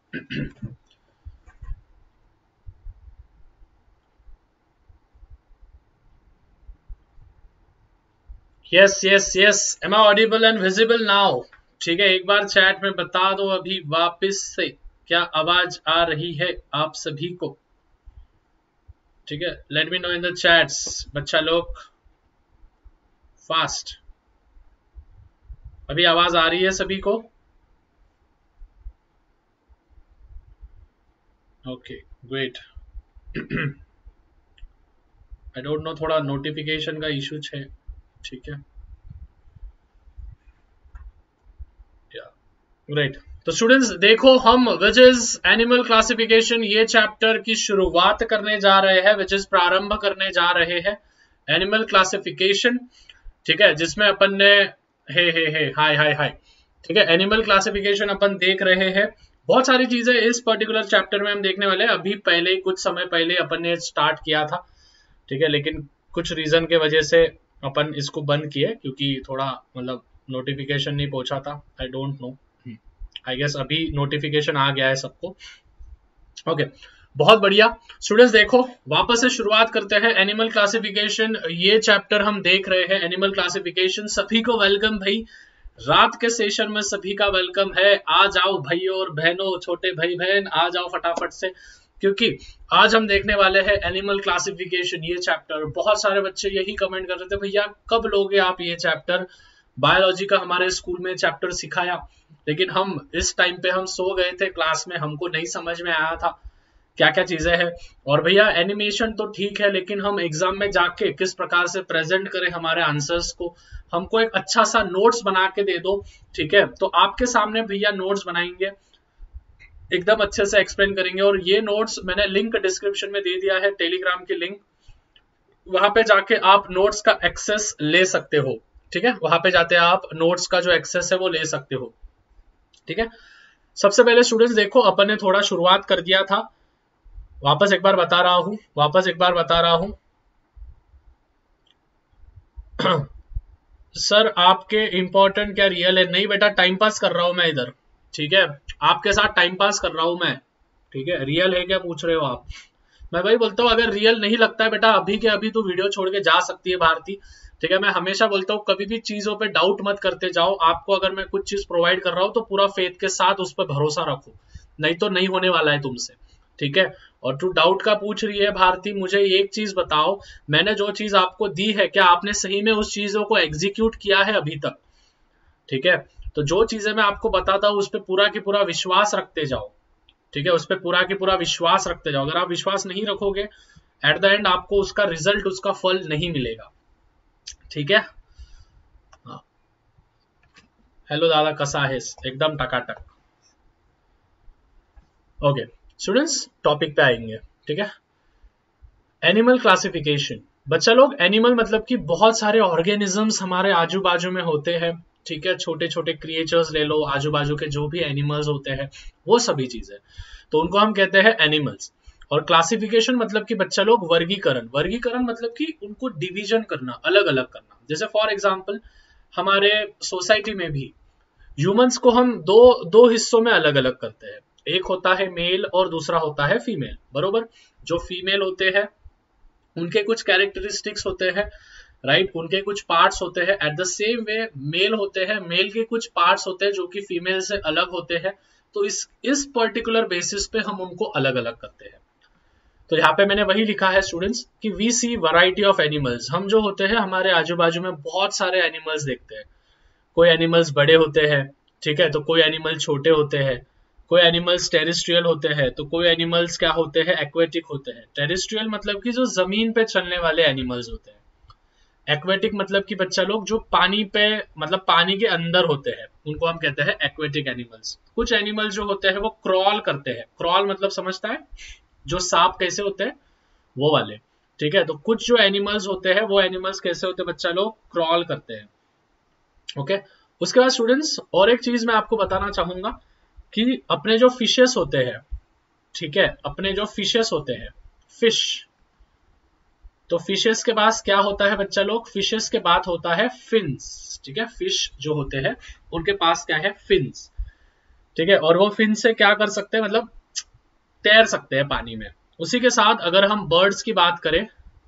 Yes yes yes, am I audible and visible now? ठीक है, एक बार चैट में बता दो अभी वापस से, क्या आवाज आ रही है आप सभी को? ठीक है, let me know in the chats बच्चा लोग, फास्ट। अभी आवाज आ रही है सभी को? Okay great. I don't know, थोड़ा नोटिफिकेशन का इशू है। ठीक है, ग्रेट। तो स्टूडेंट्स देखो, हम विच इज एनिमल क्लासिफिकेशन ये चैप्टर की शुरुआत करने जा रहे हैं, विच इज प्रारंभ करने जा रहे हैं एनिमल क्लासिफिकेशन। ठीक है, जिसमें अपन ने हे हाय हाय हाय, ठीक है, एनिमल क्लासिफिकेशन अपन देख रहे हैं। बहुत सारी चीजें इस पर्टिकुलर चैप्टर में हम देखने वाले हैं। अभी पहले कुछ समय पहले अपन ने स्टार्ट किया था, ठीक है, लेकिन कुछ रीजन के वजह से अपन इसको बंद किए, क्योंकि थोड़ा मतलब नोटिफिकेशन नहीं पहुंचा था। I don't know, I guess अभी नोटिफिकेशन आ गया है सबको। ओके, बहुत बढ़िया। स्टूडेंट्स देखो, वापस से शुरुआत करते हैं एनिमल क्लासिफिकेशन, ये चैप्टर हम देख रहे हैं एनिमल क्लासिफिकेशन। सभी को वेलकम भाई, रात के सेशन में सभी का वेलकम है। आ जाओ भाइयों और बहनों, छोटे भाई बहन आ जाओ फटाफट से, क्योंकि आज हम देखने वाले हैं एनिमल क्लासिफिकेशन ये चैप्टर। बहुत सारे बच्चे यही कमेंट कर रहे थे, भैया कब लोगे आप ये चैप्टर? बायोलॉजी का हमारे स्कूल में चैप्टर सिखाया, लेकिन हम इस टाइम पे हम सो गए थे क्लास में, हमको नहीं समझ में आया था क्या क्या चीजें हैं। और भैया एनिमेशन तो ठीक है, लेकिन हम एग्जाम में जाके किस प्रकार से प्रेजेंट करें हमारे आंसर्स को, हमको एक अच्छा सा नोट्स बना के दे दो। ठीक है, तो आपके सामने भैया नोट्स बनाएंगे, एकदम अच्छे से एक्सप्लेन करेंगे। और ये नोट्स मैंने लिंक डिस्क्रिप्शन में दे दिया है, टेलीग्राम की लिंक, वहां पे जाके आप नोट्स का एक्सेस ले सकते हो। ठीक है, वहां पे जाते आप नोट्स का जो एक्सेस है वो ले सकते हो। ठीक है, सबसे पहले स्टूडेंट्स देखो, अपन ने थोड़ा शुरुआत कर दिया था, वापस एक बार बता रहा हूं, वापस एक बार बता रहा हूं। सर आपके इंपॉर्टेंट क्या रियल है? नहीं बेटा, टाइम पास कर रहा हूं मैं इधर। ठीक है, आपके साथ टाइम पास कर रहा हूं मैं। ठीक है, रियल है क्या पूछ रहे हो आप? मैं वही बोलता हूँ, अगर रियल नहीं लगता है बेटा, अभी के अभी तो वीडियो छोड़ के जा सकती है भारती। ठीक है, मैं हमेशा बोलता हूँ कभी भी चीजों पे डाउट मत करते जाओ। आपको अगर मैं कुछ चीज प्रोवाइड कर रहा हूँ तो पूरा फेथ के साथ उस पर भरोसा रखो, नहीं तो नहीं होने वाला है तुमसे। ठीक है, और तू डाउट का पूछ रही है भारती, मुझे एक चीज बताओ, मैंने जो चीज आपको दी है क्या आपने सही में उस चीजों को एग्जीक्यूट किया है अभी तक? ठीक है, तो जो चीजें मैं आपको बताता हूँ उस पर पूरा की पूरा विश्वास रखते जाओ। ठीक है, उस पर पूरा की पूरा विश्वास रखते जाओ। अगर आप विश्वास नहीं रखोगे, एट द एंड आपको उसका रिजल्ट, उसका फल नहीं मिलेगा। ठीक है, हाँ। हेलो दादा, कसा है? एकदम टकाटक। ओके स्टूडेंट्स, टॉपिक पे आएंगे। ठीक है, एनिमल क्लासिफिकेशन। बच्चा लोग, एनिमल मतलब कि बहुत सारे ऑर्गेनिजम्स हमारे आजू बाजू में होते हैं। ठीक है, छोटे छोटे क्रिएचर्स ले लो, आजू बाजू के जो भी एनिमल्स होते हैं वो सभी चीजें, तो उनको हम कहते हैं एनिमल्स। और क्लासिफिकेशन मतलब कि बच्चा लोग वर्गीकरण, वर्गीकरण मतलब कि उनको डिवीजन करना, अलग अलग करना। जैसे फॉर एग्जाम्पल हमारे सोसाइटी में भी ह्यूमंस को हम दो दो हिस्सों में अलग अलग करते हैं। एक होता है मेल और दूसरा होता है फीमेल, बरोबर। जो फीमेल होते हैं उनके कुछ कैरेक्टरिस्टिक्स होते हैं, राइट, उनके कुछ पार्ट्स होते हैं। At the same way male होते हैं, मेल के कुछ पार्ट्स होते हैं जो कि फीमेल से अलग होते हैं। तो इस पर्टिकुलर बेसिस पे हम उनको अलग अलग करते हैं। तो यहाँ पे मैंने वही लिखा है स्टूडेंट्स कि we see variety of animals. हम जो होते हैं हमारे आजू बाजू में बहुत सारे एनिमल्स देखते हैं। कोई एनिमल्स बड़े होते हैं, ठीक है, तो कोई एनिमल छोटे होते हैं। कोई एनिमल्स टेरिस्ट्रियल होते हैं, तो कोई एनिमल्स क्या होते हैं, एक्वेटिक होते हैं। टेरिस्ट्रियल मतलब कि जो जमीन पे चलने वाले एनिमल्स होते हैं। एक्वेटिक मतलब कि बच्चा लोग जो पानी पे, मतलब पानी के अंदर होते हैं, उनको हम कहते हैं एक्वेटिक एनिमल्स। कुछ एनिमल्स जो होते हैं वो क्रॉल करते हैं। क्रॉल मतलब समझता है, जो सांप कैसे होते हैं वो वाले। ठीक है, तो कुछ जो एनिमल्स होते हैं वो एनिमल्स कैसे होते हैं बच्चा लोग, क्रॉल करते हैं। ओके, उसके बाद स्टूडेंट्स और एक चीज मैं आपको बताना चाहूंगा कि अपने जो फिशेस होते हैं, ठीक है, अपने जो फिशेस होते हैं, फिश, तो फिशेस के पास क्या होता है बच्चा लोग, फिशेस के बाद होता है फिन्स। ठीक है, फिश जो होते हैं उनके पास क्या है, फिन्स। ठीक है, और वो फिन से क्या कर सकते हैं, मतलब तैर सकते हैं पानी में। उसी के साथ अगर हम बर्ड्स की बात करें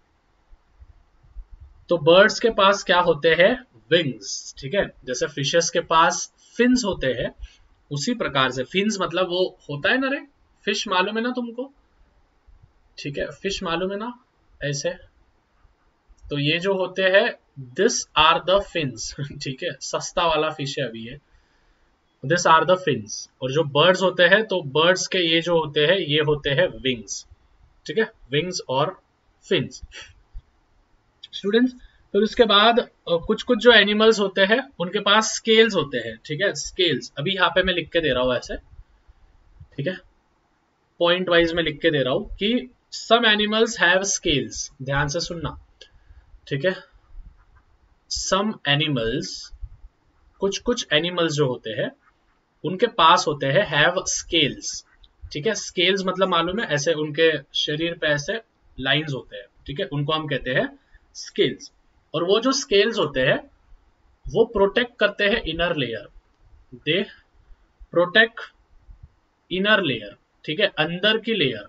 तो बर्ड्स के पास क्या होते हैं, विंग्स। ठीक है, जैसे फिशेस के पास फिन्स होते हैं, उसी प्रकार से फिन्स मतलब वो होता है ना रे, फिश मालूम है ना तुमको, ठीक है, फिश मालूम है ना ऐसे, तो ये जो होते हैं दिस आर द फिन्स। ठीक है, सस्ता वाला फिश है अभी ये, दिस आर द फिन्स। और जो बर्ड्स होते हैं तो बर्ड्स के ये जो होते हैं ये होते हैं विंग्स। ठीक है, विंग्स और फिन्स। स्टूडेंट्स, फिर उसके बाद कुछ कुछ जो एनिमल्स होते हैं उनके पास स्केल्स होते हैं। ठीक है, स्केल्स अभी यहाँ पे मैं लिख के दे रहा हूँ ऐसे, ठीक है, पॉइंट वाइज में लिख के दे रहा हूँ कि सम एनिमल्स हैव स्केल्स, ध्यान से सुनना। ठीक है, सम एनिमल्स, कुछ कुछ एनिमल्स जो होते हैं उनके पास होते हैं हैव स्केल्स। ठीक है, स्केल्स मतलब मालूम है, ऐसे उनके शरीर पे ऐसे लाइंस होते हैं। ठीक है, उनको हम कहते हैं स्केल्स। और वो जो स्केल्स होते हैं वो प्रोटेक्ट करते हैं inner layer, they protect inner layer. ठीक है, अंदर की layer,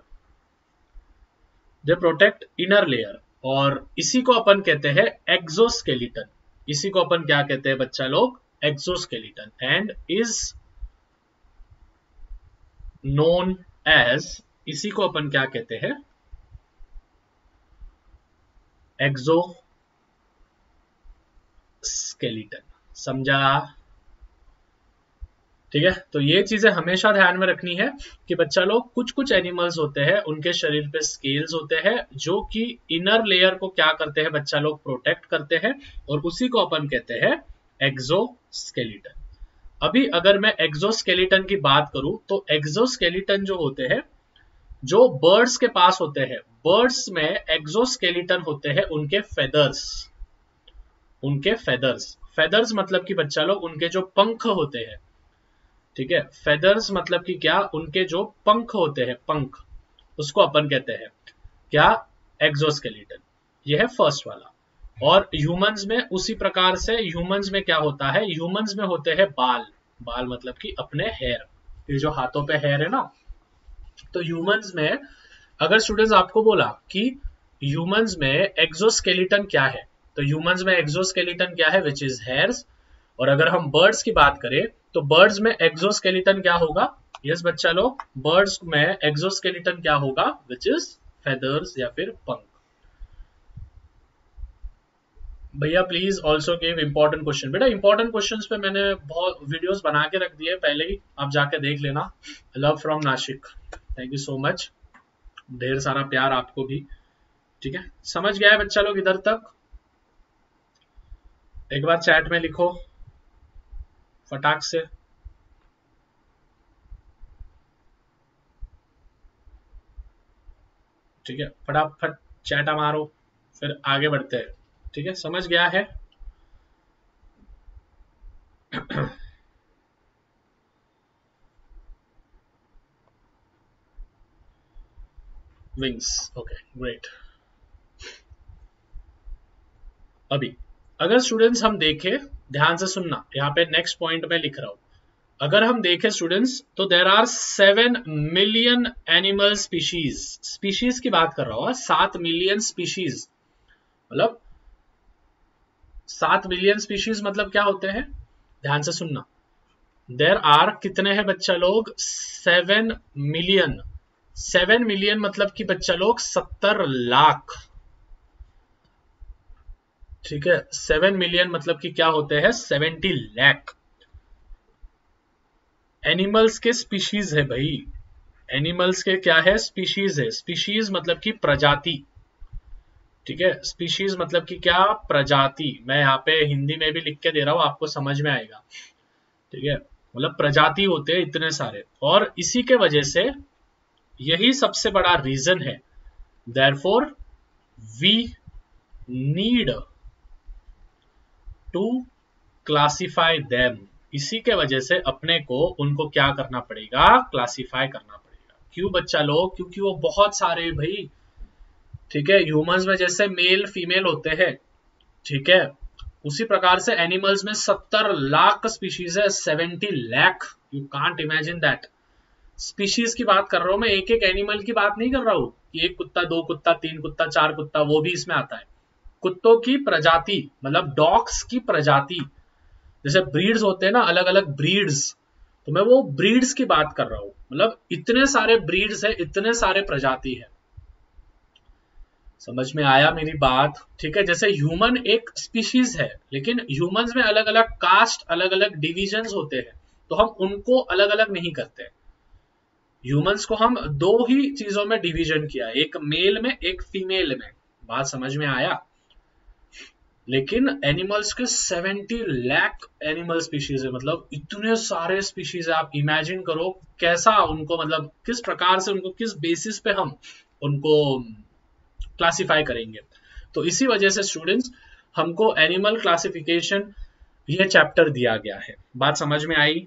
they protect inner layer. और इसी को अपन कहते हैं एक्सोस्केलेटन। इसी को अपन क्या कहते हैं बच्चा लोग, exoskeleton, and is known as, इसी को अपन क्या कहते हैं, एक्सोस्केलेटन। समझा? ठीक है, तो ये चीजें हमेशा ध्यान में रखनी है कि बच्चा लोग कुछ कुछ एनिमल्स होते हैं उनके शरीर पे स्केल्स होते हैं जो कि इनर लेयर को क्या करते हैं बच्चा लोग, प्रोटेक्ट करते हैं, और उसी को अपन कहते हैं एक्सोस्केलेटन। अभी अगर मैं एक्सोस्केलेटन की बात करूं तो एक्सोस्केलेटन जो होते हैं, जो बर्ड्स के पास होते हैं, बर्ड्स में एक्सोस्केलेटन होते हैं उनके फेदर्स, उनके फेदर्स। फेदर्स मतलब कि बच्चा लोग उनके जो पंख होते हैं। ठीक है, फेदर्स मतलब कि क्या, उनके जो पंख होते हैं, पंख, उसको अपन कहते हैं क्या, एक्सोस्केलेटन। ये है फर्स्ट वाला। और ह्यूमंस में उसी प्रकार से, ह्यूमंस में क्या होता है, ह्यूमंस में होते हैं बाल। बाल मतलब कि अपने हेयर, ये जो हाथों पे हेयर है ना, तो ह्यूमंस में अगर स्टूडेंट्स आपको बोला कि ह्यूमंस में एक्सोस्केलेटन क्या है, तो ह्यूमंस में एक्सोस्केलेटन क्या है, विच इज हेयर्स। और अगर हम बर्ड्स की बात करें तो बर्ड्स में एक्सोस्केलेटन क्या होगा, यस बच्चा लोग, बर्ड्स में एक्सोस्केलेटन क्या होगा, विच इज फेदर्स या फिर पंख। भैया please also give important question. बेटा इंपॉर्टेंट क्वेश्चंस पे मैंने बहुत वीडियोस बना के रख दिए पहले ही, आप जाके देख लेना। Love from Nashik, thank you so much, ढेर सारा प्यार आपको भी। ठीक है, समझ गया है बच्चा लोग इधर तक? एक बार चैट में लिखो फटाक से। ठीक है, फटाफट चैटा मारो, फिर आगे बढ़ते हैं। ठीक है, समझ गया है? Wings, okay great. अभी अगर स्टूडेंट्स हम देखें, ध्यान से सुनना, यहाँ पे नेक्स्ट पॉइंट में लिख रहा हूं, अगर हम देखें स्टूडेंट्स तो there are 7 million animal species. Species की बात कर रहा हूं, 7 मिलियन स्पीशीज, मतलब 7 मिलियन स्पीशीज मतलब क्या होते हैं, ध्यान से सुनना। देर आर कितने हैं बच्चा लोग, 7 मिलियन। 7 मिलियन मतलब कि बच्चा लोग 70 लाख। ठीक है, 7 मिलियन मतलब कि क्या होते हैं, 70 लाख एनिमल्स के स्पीशीज है भाई। एनिमल्स के क्या है, स्पीशीज है। स्पीशीज मतलब कि प्रजाति। ठीक है, स्पीशीज मतलब कि क्या, प्रजाति। मैं यहाँ पे हिंदी में भी लिख के दे रहा हूं, आपको समझ में आएगा। ठीक है, मतलब प्रजाति होते हैं इतने सारे, और इसी के वजह से यही सबसे बड़ा रीजन है, therefore we need to classify them। इसी के वजह से अपने को उनको क्या करना पड़ेगा, क्लासिफाई करना पड़ेगा। क्यों बच्चा लोग, क्योंकि वो बहुत सारे भाई। ठीक है, ह्यूमंस में जैसे मेल फीमेल होते हैं, ठीक है, उसी प्रकार से एनिमल्स में 70 लाख स्पीशीज है, 70 lakh, you can't imagine that. Species की बात कर रहा हूं मैं, एक एक एनिमल की बात नहीं कर रहा हूं कि एक कुत्ता, दो कुत्ता, तीन कुत्ता, चार कुत्ता, वो भी इसमें आता है। कुत्तों की प्रजाति, मतलब डॉग्स की प्रजाति, जैसे ब्रीड्स होते हैं ना, अलग अलग ब्रीड्स, तो मैं वो ब्रीड्स की बात कर रहा हूं। मतलब इतने सारे ब्रीड्स है, इतने सारे प्रजाति है। समझ में आया मेरी बात? ठीक है, जैसे ह्यूमन एक स्पीशीज है, लेकिन ह्यूमंस में अलग अलग कास्ट, अलग अलग डिविजन्स होते हैं, तो हम उनको अलग अलग नहीं करते। ह्यूमंस को हम दो ही चीजों में डिवीजन किया, एक मेल में, एक फीमेल में। बात समझ में आया? लेकिन एनिमल्स के 70 लाख एनिमल स्पीशीज है, मतलब इतने सारे स्पीशीज है। आप इमेजिन करो कैसा उनको, मतलब किस प्रकार से उनको, किस बेसिस पे हम उनको क्लासिफाई करेंगे। तो इसी वजह से स्टूडेंट्स, हमको एनिमल क्लासिफिकेशन ये चैप्टर दिया गया है। बात समझ में आई?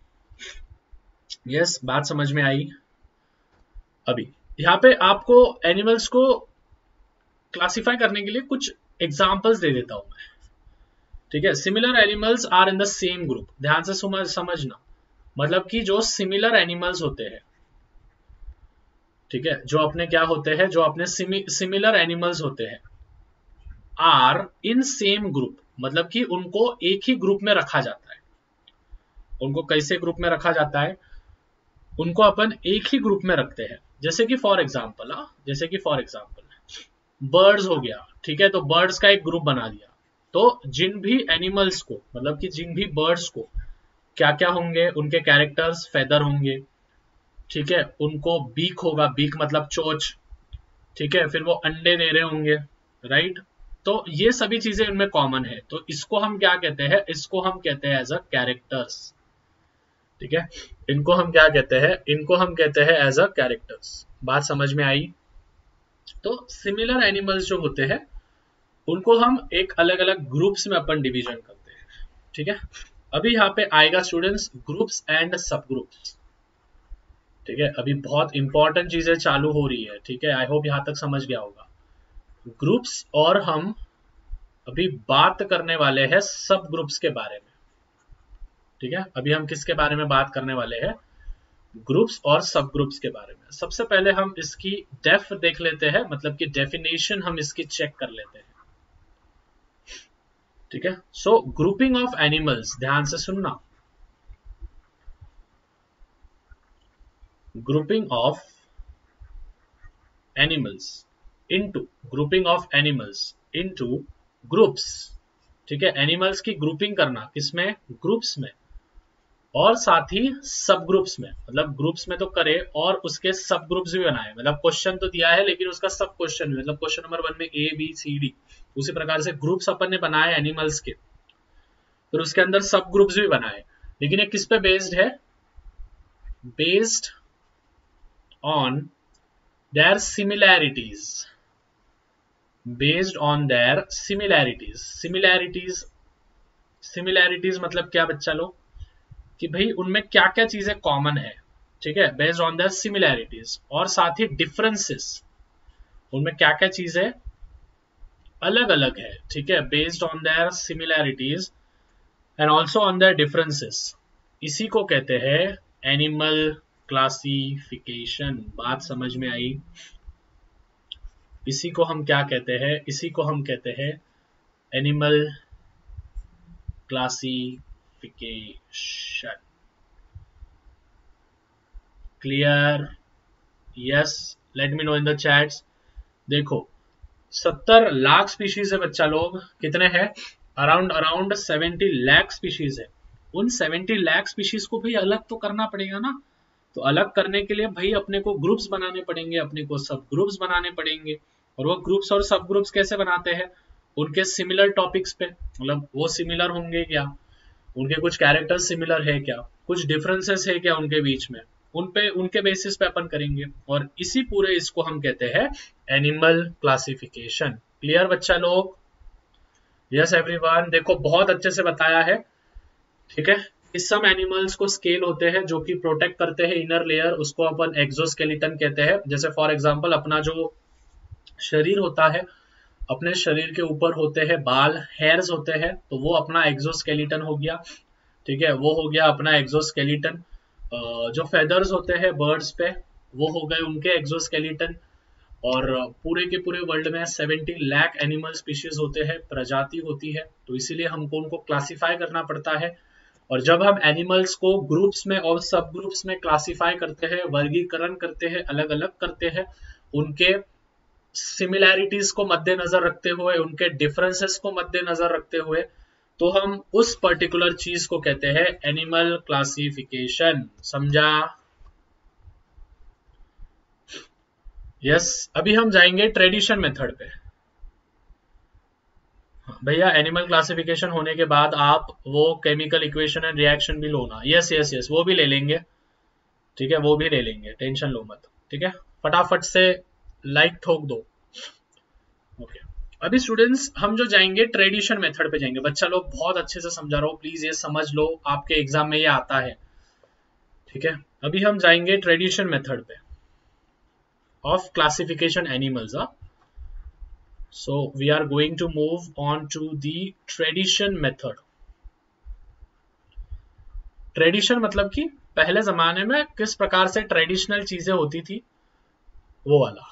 यस, बात समझ में आई। अभी यहाँ पे आपको एनिमल्स को क्लासिफाई करने के लिए कुछ एग्जांपल्स दे देता हूं मैं। ठीक है, similar animals are in the same group. ध्यान से समझना, मतलब कि जो सिमिलर एनिमल्स होते हैं, ठीक है, जो अपने क्या होते हैं, जो अपने सिमिलर एनिमल्स होते हैं, आर इन सेम ग्रुप, मतलब कि उनको एक ही ग्रुप में रखा जाता है। उनको कैसे ग्रुप में रखा जाता है? उनको अपन एक ही ग्रुप में रखते हैं। जैसे कि फॉर एग्जाम्पल, जैसे कि फॉर एग्जाम्पल बर्ड्स हो गया, ठीक है, तो बर्ड्स का एक ग्रुप बना दिया। तो जिन भी एनिमल्स को, मतलब कि जिन भी बर्ड्स को क्या क्या होंगे, उनके कैरेक्टर्स, फेदर होंगे, ठीक है, उनको बीक होगा, बीक मतलब चोंच, ठीक है, फिर वो अंडे दे रहे होंगे, राइट। तो ये सभी चीजें इनमें कॉमन है, तो इसको हम क्या कहते हैं? इसको हम कहते हैं एज अ कैरेक्टर्स। ठीक है, इनको हम क्या कहते हैं? इनको हम कहते हैं एज अ कैरेक्टर्स। बात समझ में आई? तो सिमिलर एनिमल्स जो होते हैं, उनको हम एक अलग अलग ग्रुप्स में अपन डिवीजन करते हैं। ठीक है, अभी यहाँ पे आएगा students groups and subgroups. ठीक है, अभी बहुत इंपॉर्टेंट चीजें चालू हो रही है। ठीक है, आई होप यहाँ तक समझ गया होगा। ग्रुप्स, और हम अभी बात करने वाले हैं सब ग्रुप्स के बारे में। ठीक है, अभी हम किसके बारे में बात करने वाले हैं? ग्रुप्स और सब ग्रुप्स के बारे में। सबसे पहले हम इसकी डेफ देख लेते हैं, मतलब कि डेफिनेशन हम इसकी चेक कर लेते हैं। ठीक है, सो ग्रुपिंग ऑफ एनिमल्स, ध्यान से सुनना, grouping of animals into, grouping of animals into groups. ठीक है, एनिमल्स की ग्रुपिंग करना किसमें? ग्रुप्स में, और साथ ही सब ग्रुप्स में। मतलब ग्रुप्स में तो करे और उसके सब ग्रुप्स भी बनाए। मतलब क्वेश्चन तो दिया है, लेकिन उसका सब क्वेश्चन, मतलब क्वेश्चन नंबर 1 में ए बी सी डी, उसी प्रकार से ग्रुप्स अपन ने बनाए एनिमल्स के, फिर उसके अंदर सब ग्रुप्स भी बनाए। लेकिन ये किस पे बेस्ड है? Based on their similarities, based on their similarities. Similarities मतलब क्या बच्चा लोग? कि भाई उनमें क्या क्या चीजें कॉमन है। ठीक है, बेस्ड ऑन देयर सिमिलैरिटीज, और साथ ही डिफरेंसेस, उनमें क्या क्या चीजें अलग अलग है। ठीक है, based on their similarities and also on their differences, इसी को कहते हैं एनिमल क्लासिफिकेशन। बात समझ में आई? इसी को हम क्या कहते हैं? इसी को हम कहते हैं animal classification. Clear? Yes, let me know in the chats. देखो 70 लाख स्पीशीज है बच्चा लोग, कितने हैं? अराउंड 70 लाख स्पीशीज है। उन 70 लाख स्पीशीज को भी अलग तो करना पड़ेगा ना। तो अलग करने के लिए भाई अपने को ग्रुप्स बनाने पड़ेंगे, अपने को सब ग्रुप्स बनाने पड़ेंगे। और वो ग्रुप्स और सब ग्रुप्स कैसे बनाते हैं? उनके सिमिलर टॉपिक्स पे, मतलब वो सिमिलर होंगे क्या, उनके कुछ कैरेक्टर सिमिलर है क्या, कुछ डिफरेंसेस है क्या उनके बीच में, उनके बेसिस पे अपन करेंगे। और इसी पूरे इसको हम कहते हैं एनिमल क्लासिफिकेशन। क्लियर बच्चा लोग? यस एवरीवन, देखो बहुत अच्छे से बताया है। ठीक है, इस सम एनिमल्स को स्केल होते हैं जो कि प्रोटेक्ट करते हैं इनर लेयर, उसको अपन एक्सोस्केलेटन कहते हैं। जैसे फॉर एग्जांपल अपना जो शरीर होता है, अपने शरीर के ऊपर होते हैं बाल, हेयर्स होते हैं, तो वो अपना एक्सोस्केलेटन हो गया, ठीक है, वो हो गया अपना एक्सोस्केलेटन। जो फेदर्स होते हैं बर्ड्स पे, वो हो गए उनके एक्सोस्केलेटन। और पूरे के पूरे वर्ल्ड में 70 लाख एनिमल स्पीशीज होते हैं, प्रजाति होती है, तो इसीलिए हमको उनको क्लासिफाई करना पड़ता है। और जब हम एनिमल्स को ग्रुप्स में और सब ग्रुप्स में क्लासिफाई करते हैं, वर्गीकरण करते हैं, अलग अलग करते हैं, उनके सिमिलैरिटीज को मद्देनजर रखते हुए, उनके डिफरेंसेस को मद्देनजर रखते हुए, तो हम उस पर्टिकुलर चीज को कहते हैं एनिमल क्लासिफिकेशन। समझा? यस। अभी हम जाएंगे ट्रेडिशन मेथड पे। भैया एनिमल क्लासिफिकेशन होने के बाद आप वो केमिकल इक्वेशन एंड रिएक्शन भी लो ना। यस यस यस, वो भी ले लेंगे, ठीक है, वो भी ले लेंगे, टेंशन लो मत, ठीक है। फटाफट से लाइक ठोक दो। ओके, अभी स्टूडेंट्स हम जो जाएंगे ट्रेडिशन मेथड पे जाएंगे। बच्चा लोग बहुत अच्छे से समझा रहा हूँ, प्लीज ये समझ लो, आपके एग्जाम में ये आता है, ठीक है। अभी हम जाएंगे ट्रेडिशन मेथड पे of classification animals. So we are going to move on to the tradition method. Tradition मतलब कि पहले जमाने में किस प्रकार से ट्रेडिशनल चीजें होती थी, वो वाला,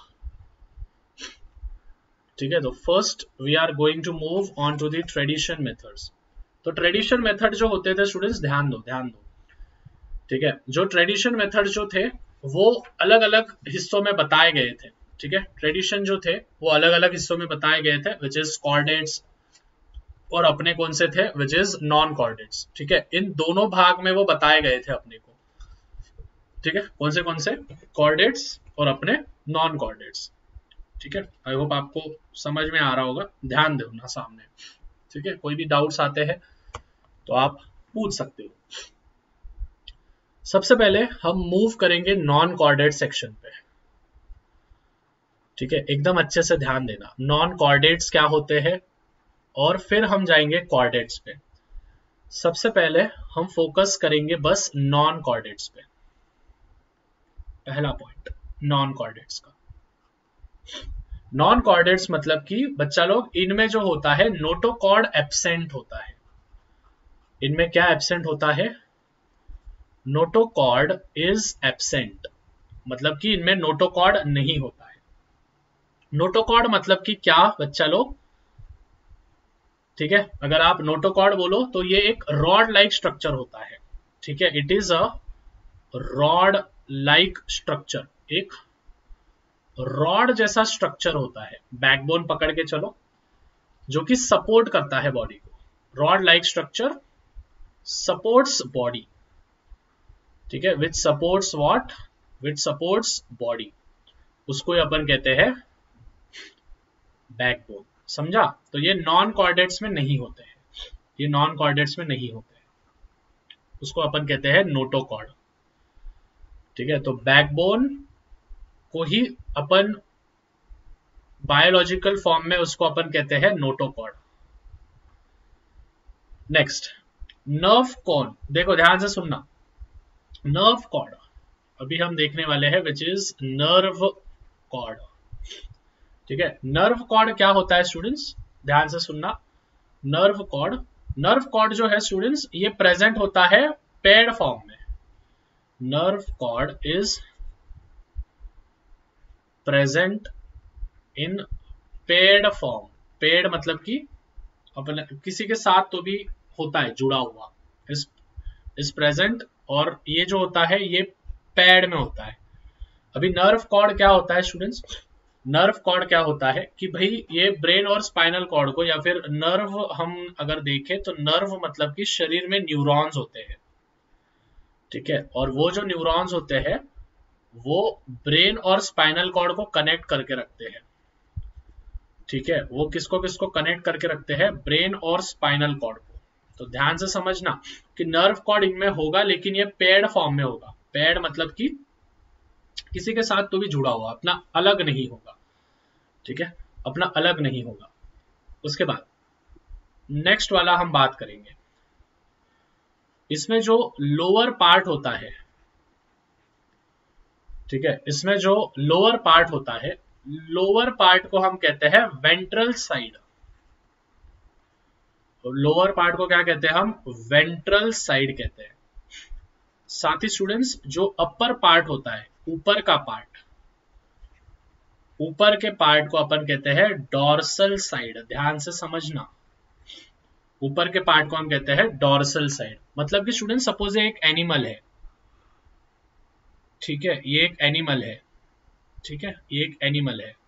ठीक है। तो first we are going to move on to the tradition methods. तो ट्रेडिशन मेथड जो होते थे स्टूडेंट्स, ध्यान दो ध्यान दो, ठीक है। जो ट्रेडिशन मेथड जो थे वो अलग अलग हिस्सों में बताए गए थे, ठीक है। ट्रेडिशन जो थे वो अलग अलग हिस्सों में बताए गए थे, विच इज कॉर्डेट्स, और अपने कौन से थे, विच इज नॉन कॉर्डेट्स, ठीक है। इन दोनों भाग में वो बताए गए थे अपने को, ठीक है। कौन से कॉर्डेट्स और अपने नॉन कॉर्डेट्स, ठीक है। आई होप आपको समझ में आ रहा होगा, ध्यान दो ना सामने, ठीक है। कोई भी डाउट्स आते हैं तो आप पूछ सकते हो। सबसे पहले हम मूव करेंगे नॉन कॉर्डेट सेक्शन पे, ठीक है। एकदम अच्छे से ध्यान देना, नॉन कॉर्डेट्स क्या होते हैं, और फिर हम जाएंगे कॉर्डेट्स पे। सबसे पहले हम फोकस करेंगे बस नॉन कॉर्डेट्स पे। पहला पॉइंट नॉन कॉर्डेट्स का। नॉन कॉर्डेट्स मतलब कि बच्चा लोग इनमें जो होता है नोटोकॉर्ड एब्सेंट होता है। इनमें क्या एब्सेंट होता है, नोटोकॉर्ड इज एब्सेंट, मतलब कि इनमें नोटोकॉर्ड नहीं होता है। नोटोकॉर्ड मतलब कि क्या बच्चा लोग, ठीक है। अगर आप नोटोकॉर्ड बोलो तो ये एक रॉड लाइक स्ट्रक्चर होता है, ठीक है। It is a rod like structure, एक रॉड जैसा स्ट्रक्चर होता है, बैकबोन पकड़ के चलो, जो कि सपोर्ट करता है बॉडी को। Rod like structure supports body, ठीक है, which supports what, which supports body, उसको अपन कहते हैं बैकबोन। समझा? तो ये नॉन कॉर्डेट्स में नहीं होते हैं, ये नॉन कॉर्डेट्स में नहीं होते हैं, उसको अपन कहते हैं नोटोकॉर्ड, ठीक है। तो बैकबोन को ही अपन बायोलॉजिकल फॉर्म में उसको अपन कहते हैं नोटोकॉर्ड। नेक्स्ट नर्व कॉर्ड, देखो ध्यान से सुनना, नर्व कॉर्ड अभी हम देखने वाले हैं, विच इज नर्व कॉर्ड, ठीक है। नर्व कॉर्ड क्या होता है स्टूडेंट्स, ध्यान से सुनना। नर्व कॉर्ड जो है स्टूडेंट्स, ये प्रेजेंट होता है पेड फॉर्म में। Nerve cord is present in paired form. Paired मतलब कि अपने किसी के साथ तो भी होता है जुड़ा हुआ, इस प्रेजेंट, और ये जो होता है ये पैड में होता है। अभी नर्व कॉर्ड क्या होता है स्टूडेंट्स, नर्व कॉर्ड क्या होता है कि भाई ये ब्रेन और स्पाइनल कॉर्ड को, या फिर नर्व हम अगर देखें तो नर्व मतलब कि शरीर में न्यूरॉन्स होते हैं, ठीक है। और वो जो न्यूरॉन्स होते हैं वो ब्रेन और स्पाइनल कॉर्ड को कनेक्ट करके रखते हैं, ठीक है। वो किसको किसको कनेक्ट करके रखते हैं, ब्रेन और स्पाइनल कॉर्ड को। तो ध्यान से समझना कि नर्व कॉर्ड इनमें होगा, लेकिन ये पेड फॉर्म में होगा। पेड मतलब कि किसी के साथ तो भी जुड़ा हुआ, अपना अलग नहीं होगा, ठीक है, अपना अलग नहीं होगा। उसके बाद नेक्स्ट वाला हम बात करेंगे, इसमें जो लोअर पार्ट होता है, ठीक है, इसमें जो लोअर पार्ट होता है, लोअर पार्ट को हम कहते हैं वेंट्रल साइड। लोअर पार्ट को क्या कहते हैं हम? वेंट्रल साइड कहते हैं। साथ ही स्टूडेंट्स जो अपर पार्ट होता है, ऊपर का पार्ट, ऊपर के पार्ट को अपन कहते हैं डॉर्सल साइड। ध्यान से समझना, ऊपर के पार्ट को हम कहते हैं डॉर्सल साइड। मतलब कि स्टूडेंट सपोज ये एक एनिमल है, ठीक है, ये एक एनिमल है, ठीक है, ये एक एनिमल है।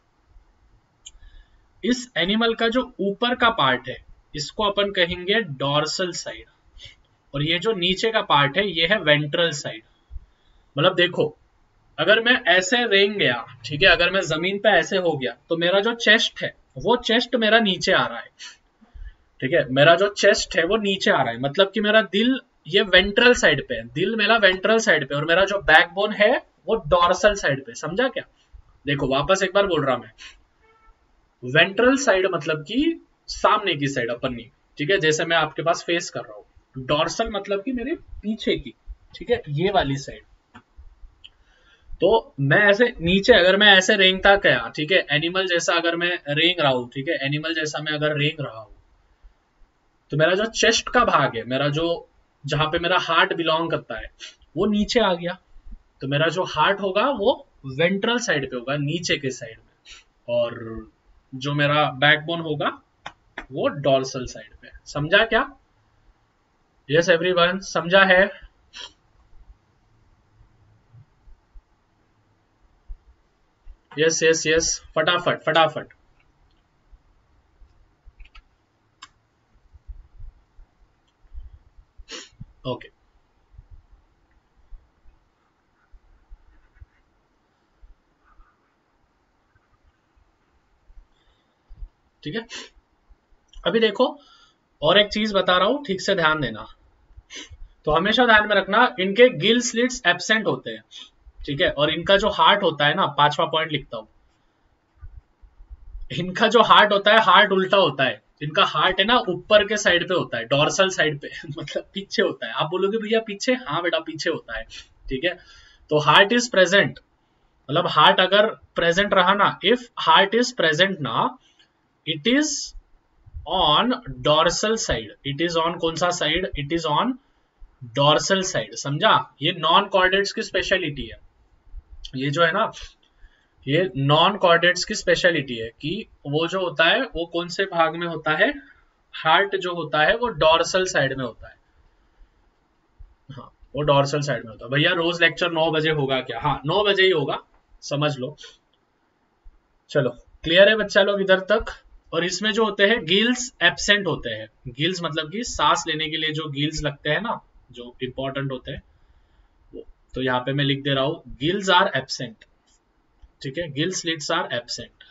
इस एनिमल का जो ऊपर का पार्ट है इसको अपन कहेंगे डॉर्सल साइड, और ये जो नीचे का पार्ट है ये है वेंट्रल साइड। मतलब देखो, अगर मैं ऐसे रेंग गया, ठीक है, अगर मैं जमीन पे ऐसे हो गया तो मेरा जो चेस्ट है वो चेस्ट मेरा नीचे आ रहा है, ठीक है, मेरा जो चेस्ट है वो नीचे आ रहा है। मतलब कि मेरा दिल ये वेंट्रल साइड पे है, दिल मेरा वेंट्रल साइड पे, और मेरा जो बैकबोन है वो डॉर्सल साइड पे। समझा क्या? देखो वापस एक बार बोल रहा मैं, वेंट्रल साइड मतलब कि सामने की साइड, अपन नहीं, ठीक है, जैसे मैं आपके पास फेस कर रहा हूं। डॉर्सल मतलब कि मेरे पीछे की, ठीक है, ये वाली साइड। तो मैं ऐसे नीचे, अगर मैं ऐसे रेंगता गया, ठीक है, एनिमल जैसा अगर मैं रेंग रहा हूं, ठीक है, एनिमल जैसा मैं अगर रेंग रहा हूं, तो मेरा जो चेस्ट का भाग है, मेरा जो जहां पे मेरा हार्ट बिलोंग करता है वो नीचे आ गया। तो मेरा जो हार्ट होगा वो वेंट्रल साइड पे होगा, नीचे के साइड में, और जो मेरा बैकबोन होगा वो डॉर्सल साइड पे। समझा क्या? यस एवरीवन, समझा है? यस यस यस, फटाफट फटाफट। ओके, ठीक है। अभी देखो, और एक चीज बता रहा हूं, ठीक से ध्यान देना। तो हमेशा ध्यान में रखना, इनके गिल स्लिट्स एब्सेंट होते हैं, ठीक है, और इनका जो हार्ट होता है ना, 5वां पॉइंट लिखता हूं, इनका जो हार्ट होता है, हार्ट उल्टा होता है। इनका हार्ट है ना ऊपर के साइड पे होता है, डॉर्सल साइड पे मतलब पीछे होता है। आप बोलोगे भैया पीछे, हाँ बेटा पीछे होता है, ठीक है। तो हार्ट इज प्रेजेंट, मतलब हार्ट अगर प्रेजेंट रहा ना, इफ हार्ट इज प्रेजेंट ना, it is on dorsal side. It is on कौन सा साइड? It is on dorsal side. समझा? ये नॉन कॉर्डेट्स की स्पेशलिटी है। ये जो है ना, ये नॉन कॉर्डेट्स की स्पेशलिटी है कि वो जो होता है वो कौन से भाग में होता है? हार्ट जो होता है वो डॉर्सल साइड में होता है। हाँ, वो डॉर्सल साइड में होता है। भैया रोज लेक्चर 9 बजे होगा क्या? हाँ 9 बजे ही होगा, समझ लो। चलो क्लियर है बच्चा लोग इधर तक? और इसमें जो होते हैं गिल्स एब्सेंट होते हैं। गिल्स मतलब कि सांस लेने के लिए जो गिल्स लगते हैं ना, जो इंपॉर्टेंट होते हैं वो। तो यहाँ पे मैं लिख दे रहा हूं, गिल्स आर एब्सेंट, ठीक है, gill slits are absent.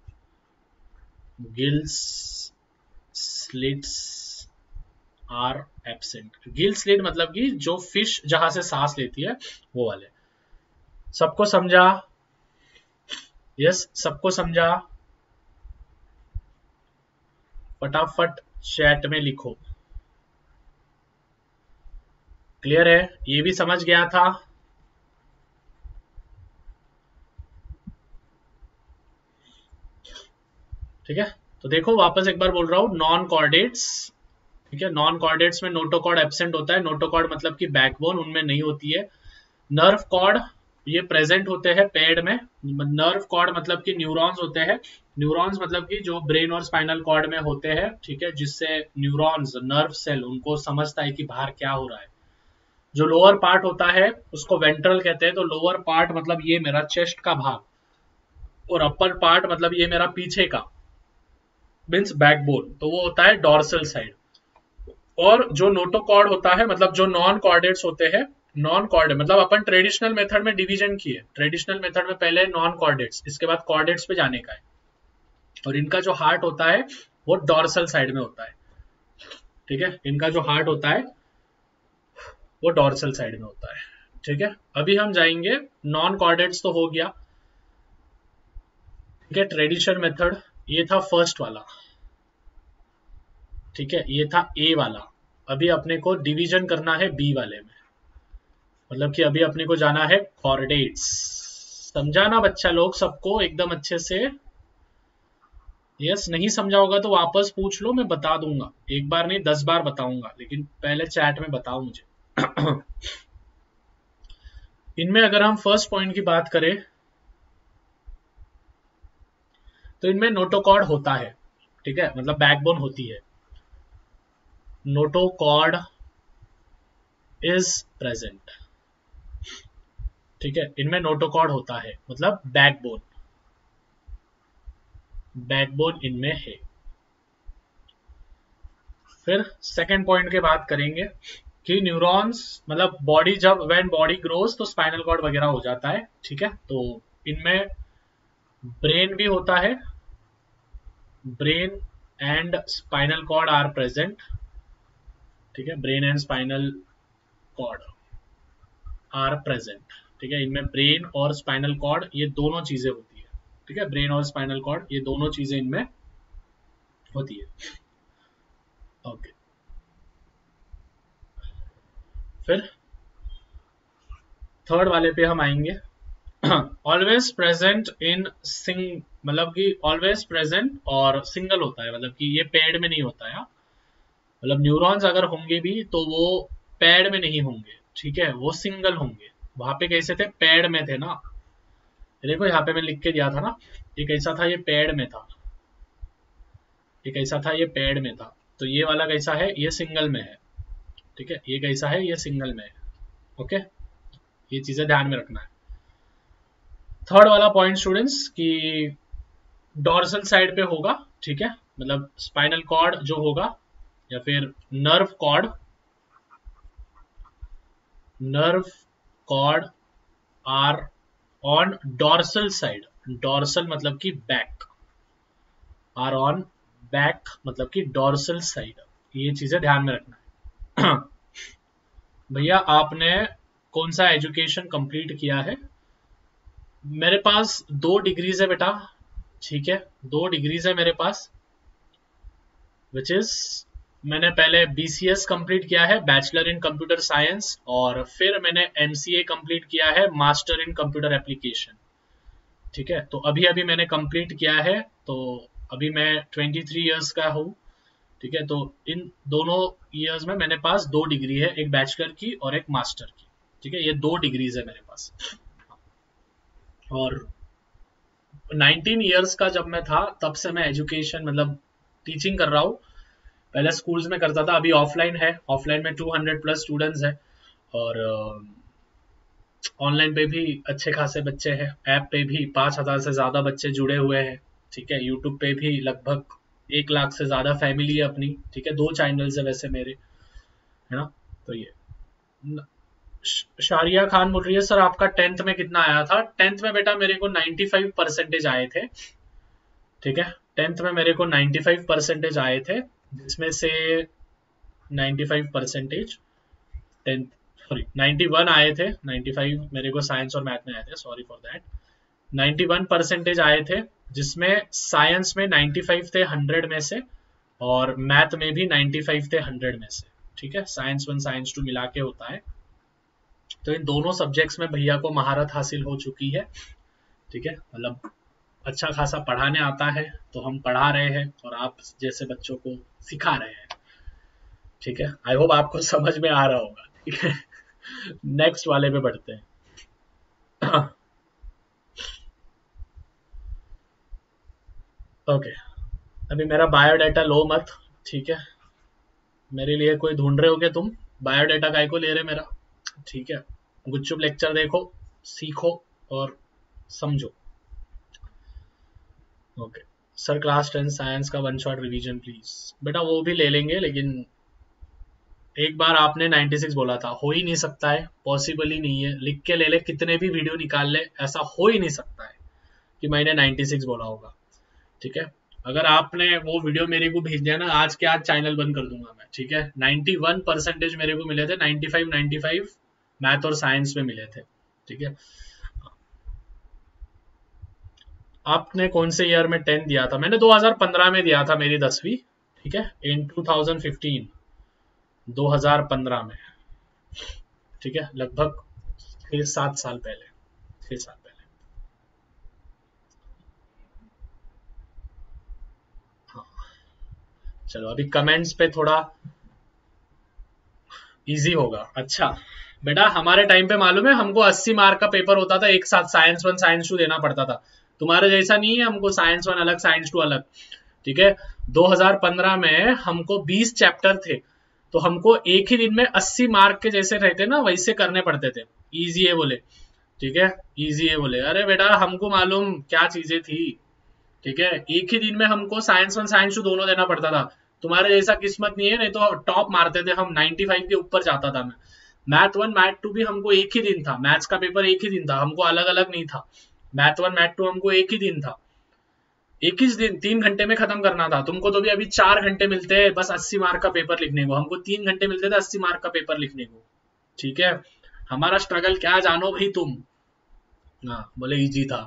Gills slits are absent. Gill slit मतलब कि जो फिश जहां से सांस लेती है वो वाले। सबको समझा? यस, सबको समझा? फटाफट चैट में लिखो। क्लियर है? ये भी समझ गया था? ठीक है, तो देखो वापस एक बार बोल रहा हूं, नॉन कॉर्डेट्स, ठीक है, नॉन कॉर्डेट्स में नोटोकॉर्ड एब्सेंट होता है। नोटोकॉर्ड मतलब कि बैकबोन उनमें नहीं होती है। नर्व कॉर्ड ये प्रेजेंट होते हैं पेड़ में। नर्व कॉर्ड मतलब कि न्यूरॉन्स होते हैं। न्यूरॉन्स मतलब कि जो ब्रेन और स्पाइनल कॉर्ड में होते हैं, ठीक है, जिससे न्यूरॉन्स, नर्व सेल उनको समझता है कि बाहर क्या हो रहा है। जो लोअर पार्ट होता है उसको वेंट्रल कहते हैं। तो लोअर पार्ट मतलब ये मेरा चेस्ट का भाग, और अपर पार्ट मतलब ये मेरा पीछे का, मीन्स बैकबोन, तो वो होता है डॉर्सल साइड। और जो नोटोकॉर्ड होता है, मतलब जो नॉन कॉर्डेट्स होते हैं, नॉन कॉर्डेट मतलब अपन ट्रेडिशनल मेथड में डिवीजन किए। ट्रेडिशनल मेथड में पहले नॉन कॉर्डेट्स, इसके बाद कॉर्डेट्स पे जाने का है। और इनका जो हार्ट होता है वो डॉर्सल साइड में होता है, ठीक है, इनका जो हार्ट होता है वो डॉर्सल साइड में होता है, ठीक है। अभी हम जाएंगे, नॉन कॉर्डेट्स तो हो गया, ठीक है, ट्रेडिशनल मेथड ये था फर्स्ट वाला, ठीक है, ये था ए वाला। अभी अपने को डिवीजन करना है बी वाले में, मतलब कि अभी अपने को जाना है कॉर्डेट्स, समझा ना बच्चा लोग सबको एकदम अच्छे से? यस, नहीं समझा होगा तो वापस पूछ लो, मैं बता दूंगा, एक बार नहीं 10 बार बताऊंगा, लेकिन पहले चैट में बताओ मुझे। इनमें अगर हम फर्स्ट पॉइंट की बात करें तो इनमें नोटोकॉर्ड होता है, ठीक है, मतलब बैकबोन होती है। नोटोकॉर्ड इज प्रेजेंट, ठीक है, इनमें नोटोकॉर्ड होता है, मतलब बैकबोन, बैकबोन इनमें है। फिर सेकंड पॉइंट की बात करेंगे कि न्यूरॉन्स, मतलब बॉडी जब व्हेन बॉडी ग्रोज तो स्पाइनल कॉर्ड वगैरह हो जाता है, ठीक है, तो इनमें ब्रेन भी होता है, brain and spinal cord are present, ठीक है, brain and spinal cord are present, ठीक है, इनमें ब्रेन और स्पाइनल कॉर्ड ये दोनों चीजें होती है, ठीक है, ब्रेन और स्पाइनल कॉर्ड ये दोनों चीजें इनमें होती है। ओके, फिर थर्ड वाले पे हम आएंगे। ऑलवेज प्रेजेंट इन सिंग, मतलब कि ऑलवेज प्रेजेंट और सिंगल होता है, मतलब कि ये पेड में नहीं होता है, मतलब न्यूरॉन्स अगर होंगे भी तो वो पेड में नहीं होंगे, ठीक है, वो सिंगल होंगे। वहां पे कैसे थे? पेड में थे ना, देखो यहाँ पे मैं लिख के दिया था ना, एक ऐसा था ये पेड में था, एक ऐसा था ये पेड में था, तो ये वाला कैसा है? ये सिंगल में है, ठीक है, ये कैसा है? ये सिंगल में है। ओके, ये चीजें ध्यान में रखना है। थर्ड वाला पॉइंट स्टूडेंट्स की डॉर्सल साइड पे होगा, ठीक है, मतलब स्पाइनल कॉर्ड जो होगा या फिर nerve cord, nerve cord are on dorsal side, dorsal मतलब कि बैक, आर ऑन बैक मतलब कि डॉर्सल साइड, ये चीजें ध्यान में रखना है। भैया आपने कौन सा एजुकेशन कंप्लीट किया है? मेरे पास 2 डिग्रीज है बेटा, ठीक है, 2 डिग्रीज है मेरे पास, विच इज मैंने पहले BCS कंप्लीट किया है, बैचलर इन कंप्यूटर साइंस, और फिर मैंने MCA कंप्लीट किया है, मास्टर इन कंप्यूटर एप्लीकेशन, ठीक है, तो अभी अभी मैंने कंप्लीट किया है, तो अभी मैं 23 इयर्स का हूँ, ठीक है, तो इन दोनों इयर्स में मेरे पास 2 डिग्री है, एक बैचलर की और एक मास्टर की, ठीक है, ये 2 डिग्रीज है मेरे पास। और 19 इयर्स का जब मैं था तब से मैं एजुकेशन, मतलब टीचिंग कर रहा हूँ, पहले स्कूल्स में करता था, अभी ऑफलाइन है, ऑफलाइन में 200 प्लस स्टूडेंट्स है, और ऑनलाइन पे भी अच्छे खासे बच्चे हैं, ऐप पे भी 5,000 से ज्यादा बच्चे जुड़े हुए हैं, ठीक है, यूट्यूब पे भी लगभग 1 लाख से ज्यादा फैमिली है अपनी, ठीक है, 2 चैनल्स है वैसे मेरे, है ना, तो ये शारिया खान बोल रही है सर आपका 10th में कितना आया था? 10th में बेटा मेरे को 95 परसेंटेज आए थे, ठीक है, 10th में मेरे को 95 परसेंटेज आए थे, जिसमें से 95 परसेंटेज 10th, सॉरी 91 आए थे, 95 मेरे को साइंस और मैथ में आए थे, सॉरी फॉर दैट, 91 परसेंटेज आए थे, जिसमें साइंस में 95 थे 100 में से, और मैथ में भी 95 थे 100 में से, ठीक है, साइंस 1 साइंस 2 मिला के होता है, तो इन दोनों सब्जेक्ट्स में भैया को महारत हासिल हो चुकी है, ठीक है, मतलब अच्छा खासा पढ़ाने आता है, तो हम पढ़ा रहे हैं और आप जैसे बच्चों को सिखा रहे हैं, ठीक है, आई होप आपको समझ में आ रहा होगा, ठीक है। नेक्स्ट वाले पे बढ़ते हैं। ओके, अभी मेरा बायोडाटा लो मत, ठीक है, मेरे लिए कोई ढूंढ रहे हो क्या तुम? बायोडाटा काय को ले रहे मेरा, ठीक है, गुपचुप लेक्चर देखो, सीखो और समझो। ओके सर, क्लास 10 साइंस का 1 शॉट रिवीजन प्लीज, बेटा वो भी ले लेंगे, लेकिन एक बार आपने 96 बोला था, हो ही नहीं सकता है, पॉसिबल ही नहीं है, लिख के ले ले, कितने भी वीडियो निकाल ले, ऐसा हो ही नहीं सकता है कि मैंने 96 बोला होगा, ठीक है, अगर आपने वो वीडियो मेरे को भेज दिया ना, आज के आज चैनल बंद कर दूंगा मैं, ठीक है, 91 परसेंटेज मेरे को मिले थे, 95 मैथ और साइंस में मिले थे, ठीक है। आपने कौन से ईयर में 10 दिया था? मैंने 2015 में दिया था मेरी 10वीं, ठीक है, इन 2015, 2015 में, ठीक है, लगभग 6-7 साल पहले, 6 साल पहले। चलो अभी कमेंट्स पे थोड़ा इजी होगा। अच्छा बेटा, हमारे टाइम पे मालूम है हमको 80 मार्क का पेपर होता था एक साथ, साइंस 1 साइंस 2 देना पड़ता था। तुम्हारे जैसा नहीं है हमको साइंस 1 अलग साइंस 2 अलग। ठीक है, 2015 में हमको 20 चैप्टर थे, तो हमको एक ही दिन में 80 मार्क के जैसे रहते ना वैसे करने पड़ते थे। इजी है बोले, ठीक है, इजी है बोले। अरे बेटा हमको मालूम क्या चीजें थी। ठीक है, एक ही दिन में हमको साइंस 1 साइंस 2 दोनों देना पड़ता था। तुम्हारे जैसा किस्मत नहीं है, नहीं तो टॉप मारते थे हम, 95 के ऊपर जाता था मैं। मैथ 1 मैथ 2 भी हमको एक ही दिन था, मैथ्स का पेपर एक ही दिन था, हमको अलग अलग नहीं था। मैथ 1 मैथ 2 हमको एक ही दिन था, एक ही दिन 3 घंटे में खत्म करना था। तुमको तो भी अभी 4 घंटे मिलते हैं बस 80 मार्क का पेपर लिखने को, हमको 3 घंटे मिलते थे 80 मार्क का पेपर लिखने को। ठीक है, हमारा स्ट्रगल क्या जानो भाई तुम। हाँ बोले इजी था।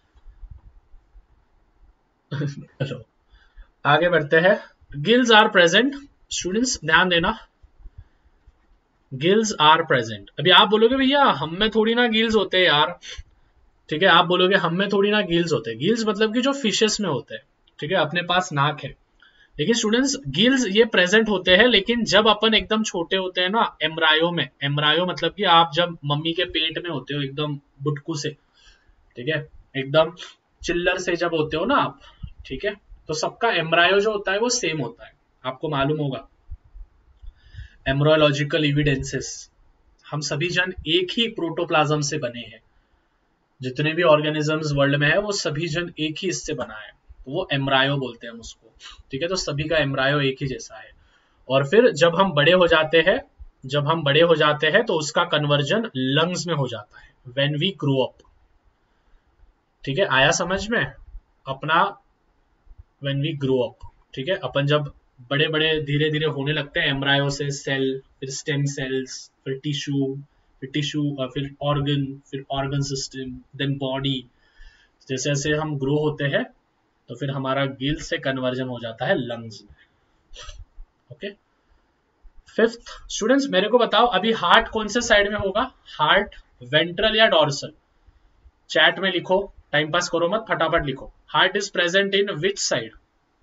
चलो आगे बढ़ते हैं। गिल्स आर प्रेजेंट, स्टूडेंट्स ध्यान देना, गिल्स आर प्रेजेंट। अभी आप बोलोगे भैया हम में थोड़ी ना गिल्स होते हैं यार। ठीक है, आप बोलोगे हम में थोड़ी ना गिल्स होते हैं। गिल्स मतलब कि जो फिशेस में होते हैं, ठीक है, अपने पास नाक है। लेकिन स्टूडेंट्स गिल्स ये प्रेजेंट होते हैं, लेकिन जब अपन एकदम छोटे होते हैं ना, एम्ब्रायो में, एम्ब्रायो मतलब कि आप जब मम्मी के पेट में होते हो एकदम बुटकू से, ठीक है, एकदम चिल्लर से जब होते हो ना आप, ठीक है, तो सबका एम्ब्रायो जो होता है वो सेम होता है, आपको मालूम होगा। एम्ब्रोलॉजिकल एविडेंसेस, हम सभी जन एक ही प्रोटोप्लाज्म से बने हैं। जितने भी ऑर्गेनिजम्स वर्ल्ड में है वो सभी जन एक ही इससे बना है, तो वो एम्ब्रायो बोलते हैं हम उसको। ठीक है, तो सभी का एम्ब्रायो एक ही जैसा है। और फिर जब हम बड़े हो जाते हैं, जब हम बड़े हो जाते हैं तो उसका कन्वर्जन लंग्स में हो जाता है, व्हेन वी ग्रो अप। ठीक है, आया समझ में अपना, व्हेन वी ग्रो अप। ठीक है, अपन जब बड़े बड़े धीरे धीरे होने लगते हैं, एम्ब्रायो से सेल, फिर स्टेम सेल्स, फिर टिश्यू और फिर ऑर्गन, फिर ऑर्गन सिस्टम, देन बॉडी। जैसे जैसे हम ग्रो होते हैं तो फिर हमारा गिल से कन्वर्जन हो जाता है लंग्स में। ओके, फिफ्थ स्टूडेंट्स मेरे को बताओ अभी हार्ट कौन से साइड में होगा? हार्ट वेंट्रल या डॉर्सल? चैट में लिखो, टाइम पास करो मत, फटाफट लिखो। Heart is present in which side?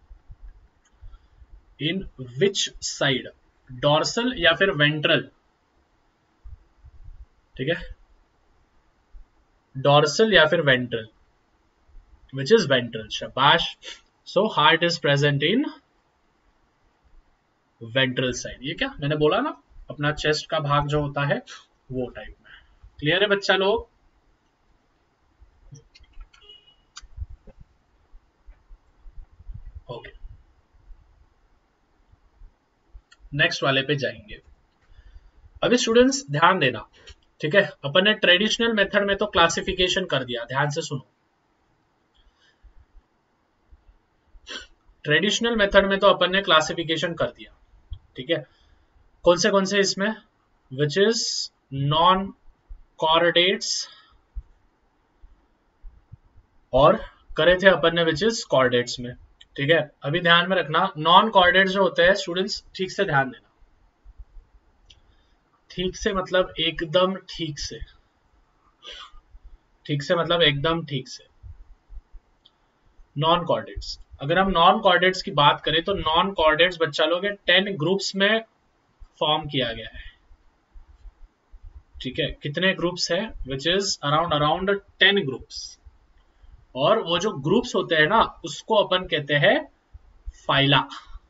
In which side? Dorsal या फिर वेंट्रल? ठीक है, डॉर्सल या फिर वेंट्रल? विच इज वेंट्रल, शाबाश। So heart is present in ventral side. ये क्या मैंने बोला ना, अपना चेस्ट का भाग जो होता है वो टाइप में। क्लियर है बच्चा लोग? ओके, नेक्स्ट वाले पे जाएंगे। अभी स्टूडेंट्स ध्यान देना, ठीक है, अपन ने ट्रेडिशनल मेथड में तो क्लासिफिकेशन कर दिया, ध्यान से सुनो। ट्रेडिशनल मेथड में तो अपन ने क्लासिफिकेशन कर दिया, ठीक है, कौन से इसमें? विच इज नॉन कॉर्डेट्स, और करे थे अपन ने विच इज कॉर्डेट्स में। ठीक है, अभी ध्यान में रखना, नॉन कॉर्डेट्स जो होते हैं स्टूडेंट्स, ठीक से ध्यान देना, ठीक से मतलब एकदम ठीक से, ठीक से मतलब एकदम ठीक से। नॉन कॉर्डेट्स, अगर हम नॉन कॉर्डेट्स की बात करें तो नॉन कॉर्डेट्स बच्चा लोग 10 ग्रुप्स में फॉर्म किया गया है। ठीक है, कितने ग्रुप्स है? Which is around 10 groups. और वो जो ग्रुप्स होते हैं ना उसको अपन कहते हैं फाइला।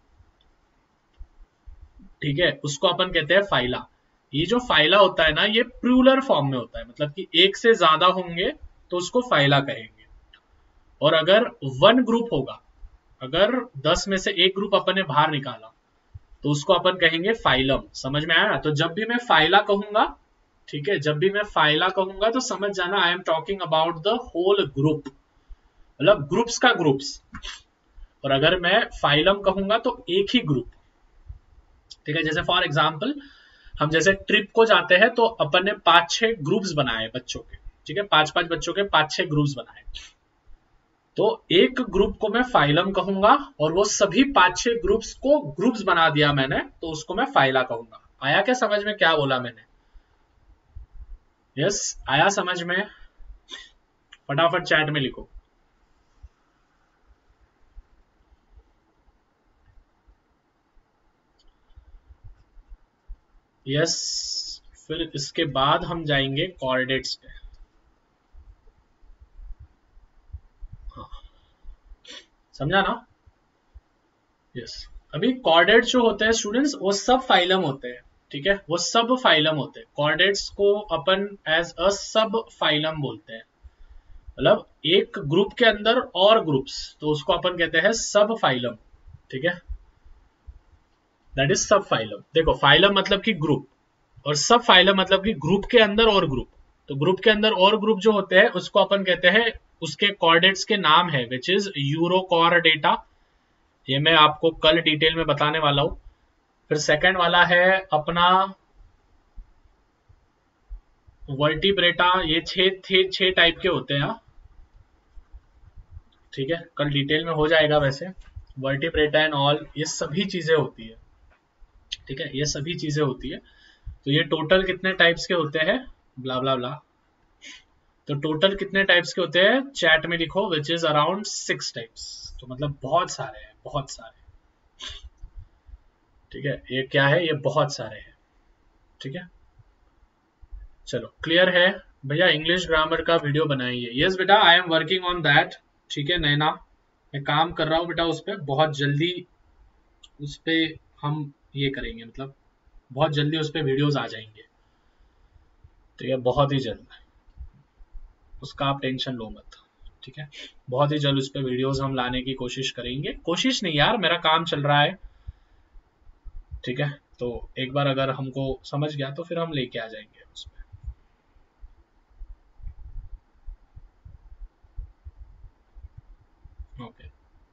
ठीक है, उसको अपन कहते हैं फाइला। ये जो फाइला होता है ना ये प्लूरल फॉर्म में होता है, मतलब कि एक से ज्यादा होंगे तो उसको फाइला कहेंगे। और अगर वन ग्रुप होगा, अगर 10 में से एक ग्रुप अपन ने बाहर निकाला तो उसको अपन कहेंगे फाइलम। समझ में आया? तो जब भी मैं फाइला कहूंगा, ठीक है, जब भी मैं फाइला कहूंगा तो समझ जाना I am talking about the whole group, मतलब ग्रुप्स का ग्रुप्स। और अगर मैं फाइलम कहूंगा तो एक ही ग्रुप। ठीक है, जैसे फॉर एग्जाम्पल हम जैसे ट्रिप को जाते हैं तो अपन ने 5-6 ग्रुप्स बनाए बच्चों के, ठीक है, 5-5 बच्चों के 5-6 ग्रुप्स बनाए, तो एक ग्रुप को मैं फाइलम कहूंगा और वो सभी 5-6 ग्रुप्स को ग्रुप्स बना दिया मैंने तो उसको मैं फाइला कहूंगा। आया क्या समझ में क्या बोला मैंने? यस, आया समझ में? फटाफट चैट में लिखो। यस, फिर इसके बाद हम जाएंगे कोऑर्डिनेट्स पे। हाँ, समझा ना? यस। अभी कोऑर्डिनेट्स जो होते हैं स्टूडेंट्स, वो सब फाइलम होते हैं, ठीक है, वो सब फाइलम होते हैं। कोऑर्डिनेट्स को अपन एज अ सब फाइलम बोलते हैं, मतलब एक ग्रुप के अंदर और ग्रुप्स, तो उसको अपन कहते हैं सब फाइलम, ठीक है, दैट इज सब फाइलम। देखो फाइलम मतलब कि ग्रुप, और सब फाइलम मतलब कि ग्रुप के अंदर और ग्रुप। तो ग्रुप के अंदर और ग्रुप जो होते हैं उसको अपन कहते हैं, उसके कोऑर्डिनेट्स के नाम है विच इज यूरोकॉर डेटा। ये मैं आपको कल डिटेल में बताने वाला हूं। फिर सेकंड वाला है अपना वर्टिब्रेटा। ये छह टाइप के होते हैं, ठीक है, कल डिटेल में हो जाएगा। वैसे वर्टिब्रेटा एंड ऑल ये सभी चीजें होती है, ठीक है, ये सभी चीजें होती है। तो ये टोटल कितने टाइप्स के होते हैं, ब्ला ब्ला ब्ला। तो टोटल कितने टाइप्स के होते हैं चैट में लिखो, विच इज अराउंड 6 टाइप्स। तो मतलब बहुत सारे हैं, बहुत सारे, ठीक है। ये क्या है, ये बहुत सारे हैं, ठीक है। चलो क्लियर है भैया? इंग्लिश ग्रामर का वीडियो बनाइए। यस बेटा, I am working on that, ठीक है नैना, मैं काम कर रहा हूँ बेटा उस पर। बहुत जल्दी उस पर हम ये करेंगे, मतलब बहुत जल्दी उस पर वीडियोज आ जाएंगे, ठीक है, बहुत ही जल्द। उसका आप टेंशन लो मत, ठीक है। बहुत ही जल्द उस पर वीडियोज हम लाने की कोशिश करेंगे। कोशिश नहीं यार, मेरा काम चल रहा है, ठीक है। तो एक बार अगर हमको समझ गया तो फिर हम लेके आ जाएंगे उस पर। ओके।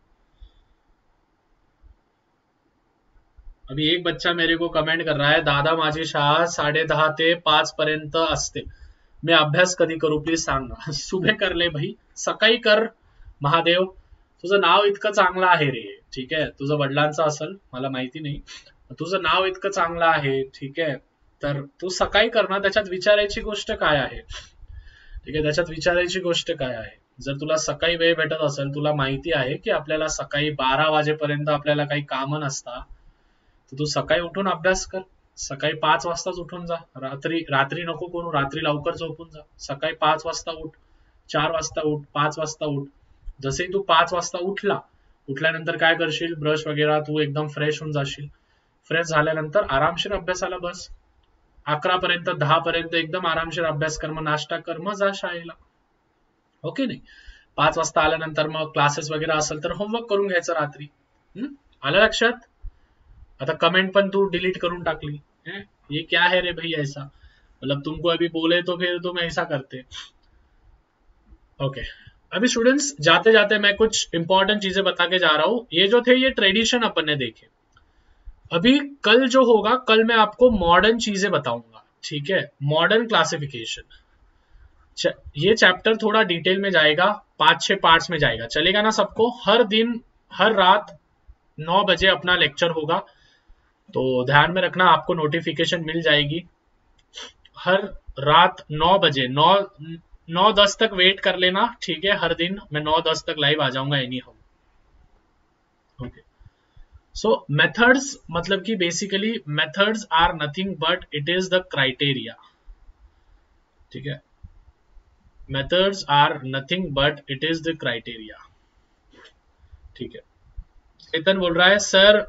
अभी एक बच्चा मेरे को कमेंट कर रहा है, दादा माझी शाळा 10:30 ते 5 पर्यंत असते, मी अभ्यास कधी करू प्लीज सांग ना. सुबह कर ले भाई, सकाळी कर. महादेव, तुझं नाव इतकं चांगलं आहे रे, ठीक आहे, तुझं वडिलांचं असेल मला माहिती नाही, तुझं नाव इतकं चांगलं आहे, ठीक आहे, तर तू सकाळी कर ना. त्याच्यात विचारायची गोष्ट काय आहे, ठीक आहे, त्याच्यात विचारायची गोष्ट काय आहे. जर तुला सकाळी वेळ भेटत असेल, तुला माहिती आहे की आपल्याला सकाळी 12 वाजेपर्यंत आपल्याला काही कामं नसतात, तर तू सकाळी उठून अभ्यास कर. सकाळी 5 वाजताच उठून जा. रात्री रात्री नको करू, रात्री लवकर झोपून जा. सकाळी 5 वाजता उठ, 4 वाजता उठ, 5 वाजता उठ. जसे तू 5 वाजता उठल्यानंतर काय करशील, ब्रश वगैरे, तू एकदम फ्रेश होऊन जाशील. फ्रेश झाल्यानंतर आरामशीर अभ्यासाला बस. 11 पर्यंत, 10 पर्यंत एकदम आरामशीर अभ्यास कर, मग नाश्ता कर, मग जा शाळेला. ओके नाही? 5 वाजता आल्यानंतर मग क्लासेस वगैरे असेल तर होमवर्क करून घ्यायचं रात्री. आलं लक्षात? आता कमेंट पण तू डिलीट करून टाकली है? ये क्या है रे भाई ऐसा, मतलब तुमको अभी बोले तो फिर तुम ऐसा करते. ओके अभी स्टूडेंट्स जाते जाते मैं कुछ इंपॉर्टेंट चीजें बता के जा रहा हूं. ये जो थे ये ट्रेडिशन अपन ने देखे. अभी कल जो होगा, कल मैं आपको मॉडर्न चीजें बताऊंगा, ठीक है, मॉडर्न क्लासिफिकेशन. ये चैप्टर थोड़ा डिटेल में जाएगा, 5-6 पार्ट्स में जाएगा, चलेगा ना सबको? हर दिन हर रात 9 बजे अपना लेक्चर होगा, तो ध्यान में रखना, आपको नोटिफिकेशन मिल जाएगी हर रात 9 बजे. 9-10 तक वेट कर लेना, ठीक है, हर दिन मैं 9-10 तक लाइव आ जाऊंगा anyhow. Okay. So methods, मतलब कि basically methods are nothing but it is the criteria, ठीक है, methods are nothing but it is the criteria, ठीक है. चेतन बोल रहा है सर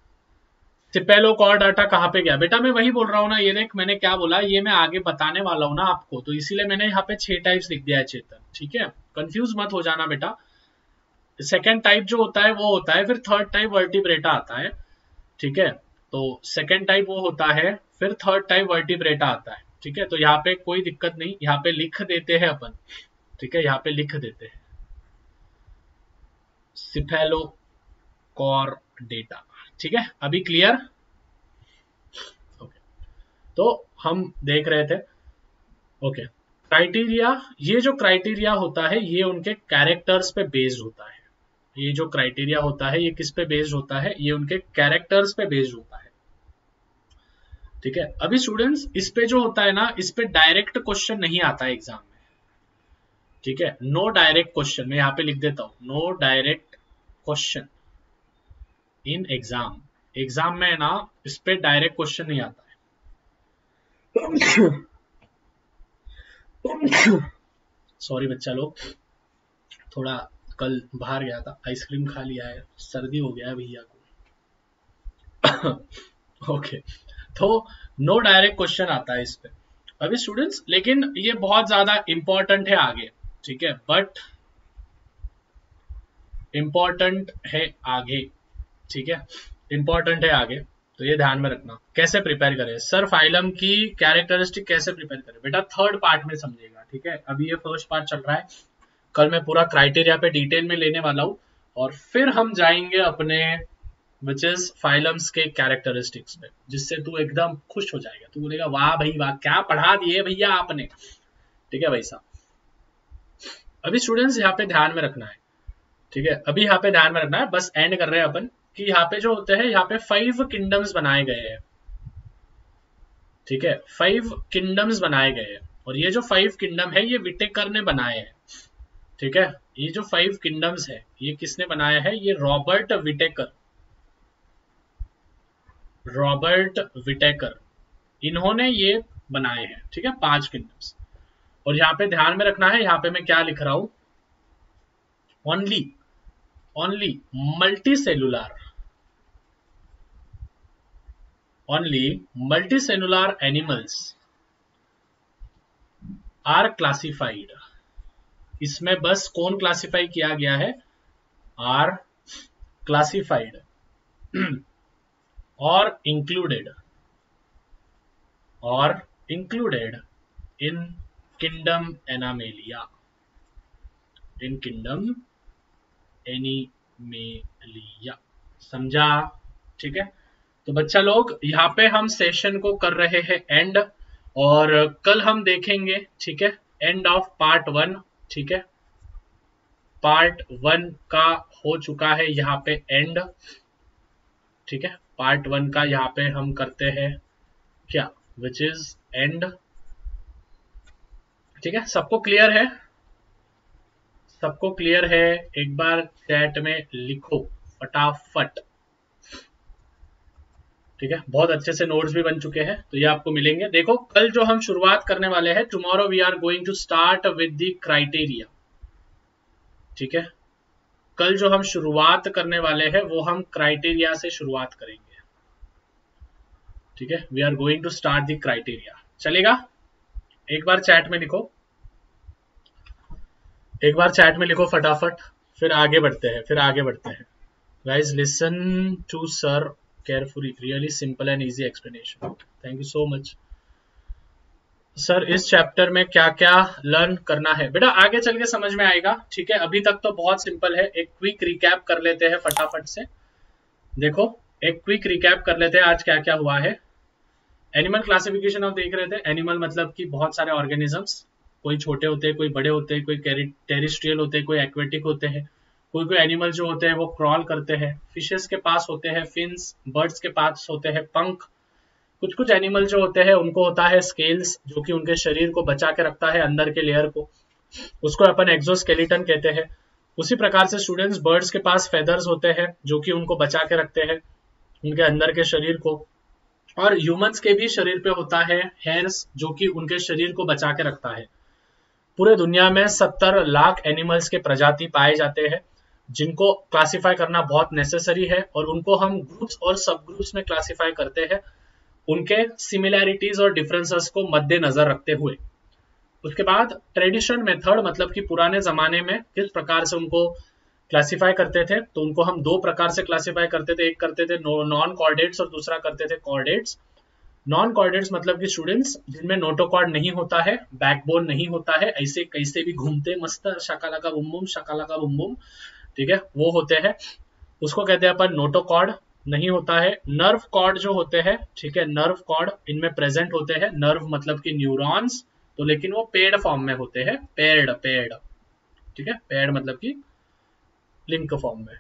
सिपेलो कॉर डाटा कहाँ पे गया? बेटा मैं वही बोल रहा हूँ ना, ये देख मैंने क्या बोला, ये मैं आगे बताने वाला हूँ ना आपको, तो इसीलिए मैंने यहाँ पे 6 टाइप्स लिख दिया है चेतन, ठीक है, कंफ्यूज मत हो जाना बेटा. सेकेंड टाइप जो होता है वो होता है, फिर थर्ड टाइप वर्टिब्रेटा आता है, ठीक है. तो सेकेंड टाइप वो होता है, फिर थर्ड टाइप वर्टिब्रेटा आता है, ठीक है. तो यहाँ पे कोई दिक्कत नहीं, यहाँ पे लिख देते हैं अपन, ठीक है, यहाँ पे लिख देते हैं सिफेलो कॉर डेटा, ठीक है. अभी क्लियर? ओके. तो हम देख रहे थे, ओके, क्राइटेरिया. ये जो क्राइटेरिया होता है ये उनके कैरेक्टर्स पे बेस्ड होता है. ये जो क्राइटेरिया होता है ये किस पे बेस्ड होता है? ये उनके कैरेक्टर्स पे बेस्ड होता है, ठीक है. अभी स्टूडेंट्स इस पे जो होता है ना, इस पे डायरेक्ट क्वेश्चन नहीं आता है एग्जाम में, ठीक है, नो डायरेक्ट क्वेश्चन. मैं यहाँ पे लिख देता हूं, no direct question in exam. Exam में ना इस पे डायरेक्ट क्वेश्चन नहीं आता है, सॉरी बच्चा लोग, थोड़ा कल बाहर गया था, आइसक्रीम खा लिया है, सर्दी हो गया है भैया को। ओके, तो नो डायरेक्ट क्वेश्चन आता है इस पे अभी स्टूडेंट्स, लेकिन ये बहुत ज्यादा इंपॉर्टेंट है आगे, ठीक है, बट इंपॉर्टेंट है आगे, ठीक है, इंपॉर्टेंट है आगे, तो ये ध्यान में रखना। कैसे प्रिपेयर करें सर, फाइलम की कैरेक्टरिस्टिक कैसे प्रिपेयर करें बेटा, थर्ड पार्ट में समझेगा, ठीक है, अभी ये फर्स्ट पार्ट चल रहा है, कल मैं पूरा क्राइटेरिया पे डिटेल में लेने वाला हूं, और फिर हम जाएंगे अपने विच इज फाइलम्स के कैरेक्टरिस्टिक्स पे, जिससे तू एकदम खुश हो जाएगा, तू बोलेगा वाह भाई वाह, क्या पढ़ा दिए भैया आपने, ठीक है भाई साहब। अभी स्टूडेंट्स यहाँ पे ध्यान में रखना है, ठीक है, अभी यहाँ पे ध्यान में रखना है, बस एंड कर रहे हैं अपन, कि यहाँ पे जो होते हैं, यहाँ पे 5 किंगडम्स बनाए गए हैं, ठीक है, 5 किंगडम्स बनाए गए हैं, और ये जो 5 किंगडम है ये विटेकर ने बनाए हैं, ठीक है, ये जो 5 किंगडम्स है ये किसने बनाया है, ये रॉबर्ट विटेकर, रॉबर्ट विटेकर, इन्होंने ये बनाए हैं, ठीक है, 5 किंगडम्स। और यहाँ पे ध्यान में रखना है, यहाँ पे मैं क्या लिख रहा हूं, only only multicellular, only multicellular animals are classified, इसमें बस कौन क्लासिफाई किया गया है, आर क्लासिफाइड और included in kingdom Animalia, in kingdom Animalia, समझा, ठीक है। तो बच्चा लोग यहाँ पे हम सेशन को कर रहे हैं एंड, और कल हम देखेंगे, ठीक है, एंड ऑफ पार्ट 1, ठीक है, पार्ट 1 का हो चुका है यहाँ पे एंड, ठीक है, पार्ट 1 का यहाँ पे हम करते हैं क्या, विच इज एंड, ठीक है, सबको क्लियर है, सबको क्लियर है, एक बार चैट में लिखो फटाफट, ठीक है, बहुत अच्छे से नोट्स भी बन चुके हैं, तो ये आपको मिलेंगे। देखो कल जो हम शुरुआत करने वाले हैं, tomorrow we are going to start with the criteria, ठीक है, कल जो हम शुरुआत करने वाले हैं वो हम क्राइटेरिया से शुरुआत करेंगे, ठीक है, we are going to start the criteria, चलेगा, एक बार चैट में लिखो, एक बार चैट में लिखो फटाफट, फिर आगे बढ़ते हैं, फिर आगे बढ़ते हैं। Guys listen to sir carefully, really simple and easy explanation, thank you so much sir. इस चैप्टर में क्या क्या लर्न करना है बेटा, आगे चल के समझ में आएगा, ठीक है, अभी तक तो बहुत सिंपल है, एक क्विक रिकैप कर लेते हैं फटाफट से। देखो एक क्विक रिकैप कर लेते हैं आज क्या क्या हुआ है। एनिमल क्लासिफिकेशन आप देख रहे थे, एनिमल मतलब कि बहुत सारे ऑर्गेनिजम्स, कोई छोटे होते हैं, कोई बड़े होते हैं, कोई टेरिस्ट्रियल होते हैं, कोई एक्वेटिक होते हैं, कोई कोई एनिमल जो होते हैं वो क्रॉल करते हैं, फिशेस के पास होते हैं फिन्स, बर्ड्स के पास होते हैं पंख, कुछ कुछ एनिमल जो होते हैं उनको होता है स्केल्स, जो कि उनके शरीर को बचा के रखता है, अंदर के लेयर को, उसको अपन एक्सोस्केलेटन कहते हैं। उसी प्रकार से स्टूडेंट्स बर्ड्स के पास फेदर्स होते हैं जो कि उनको बचा के रखते हैं उनके अंदर के शरीर को, और ह्यूमंस के भी शरीर पे होता है हेयर्स, जो कि उनके शरीर को बचा के रखता है। पूरे दुनिया में 70 लाख एनिमल्स के प्रजाति पाए जाते हैं, जिनको क्लासिफाई करना बहुत नेसेसरी है, और उनको हम ग्रुप्स और सब ग्रुप्स में क्लासिफाई करते हैं, उनके सिमिलैरिटीज और डिफरेंसेस को मद्देनजर रखते हुए। उसके बाद ट्रेडिशन मेथड, मतलब कि पुराने जमाने में किस प्रकार से उनको क्लासिफाई करते थे, तो उनको हम 2 प्रकार से क्लासिफाई करते थे, एक करते थे नॉन कॉर्डेट्स और दूसरा करते थे कॉर्डेट्स। नॉन कॉर्डेट्स मतलब कि स्टूडेंट्स जिनमें नोटोकॉर्ड नहीं होता है, बैकबोन नहीं होता है, ऐसे कैसे भी घूमते मस्त शकाला का बुम बुम, शकाला का बुम बुम, ठीक है, वो होते हैं, उसको कहते हैं अपन नोटोकॉर्ड, नहीं होता है। नर्व कॉर्ड जो होते हैं, ठीक है, नर्व कॉर्ड इनमें प्रेजेंट होते हैं, नर्व मतलब कि न्यूरॉन्स, तो लेकिन वो पेड फॉर्म में होते हैं, पेड पेड, ठीक है, पेड मतलब कि लिंक फॉर्म में।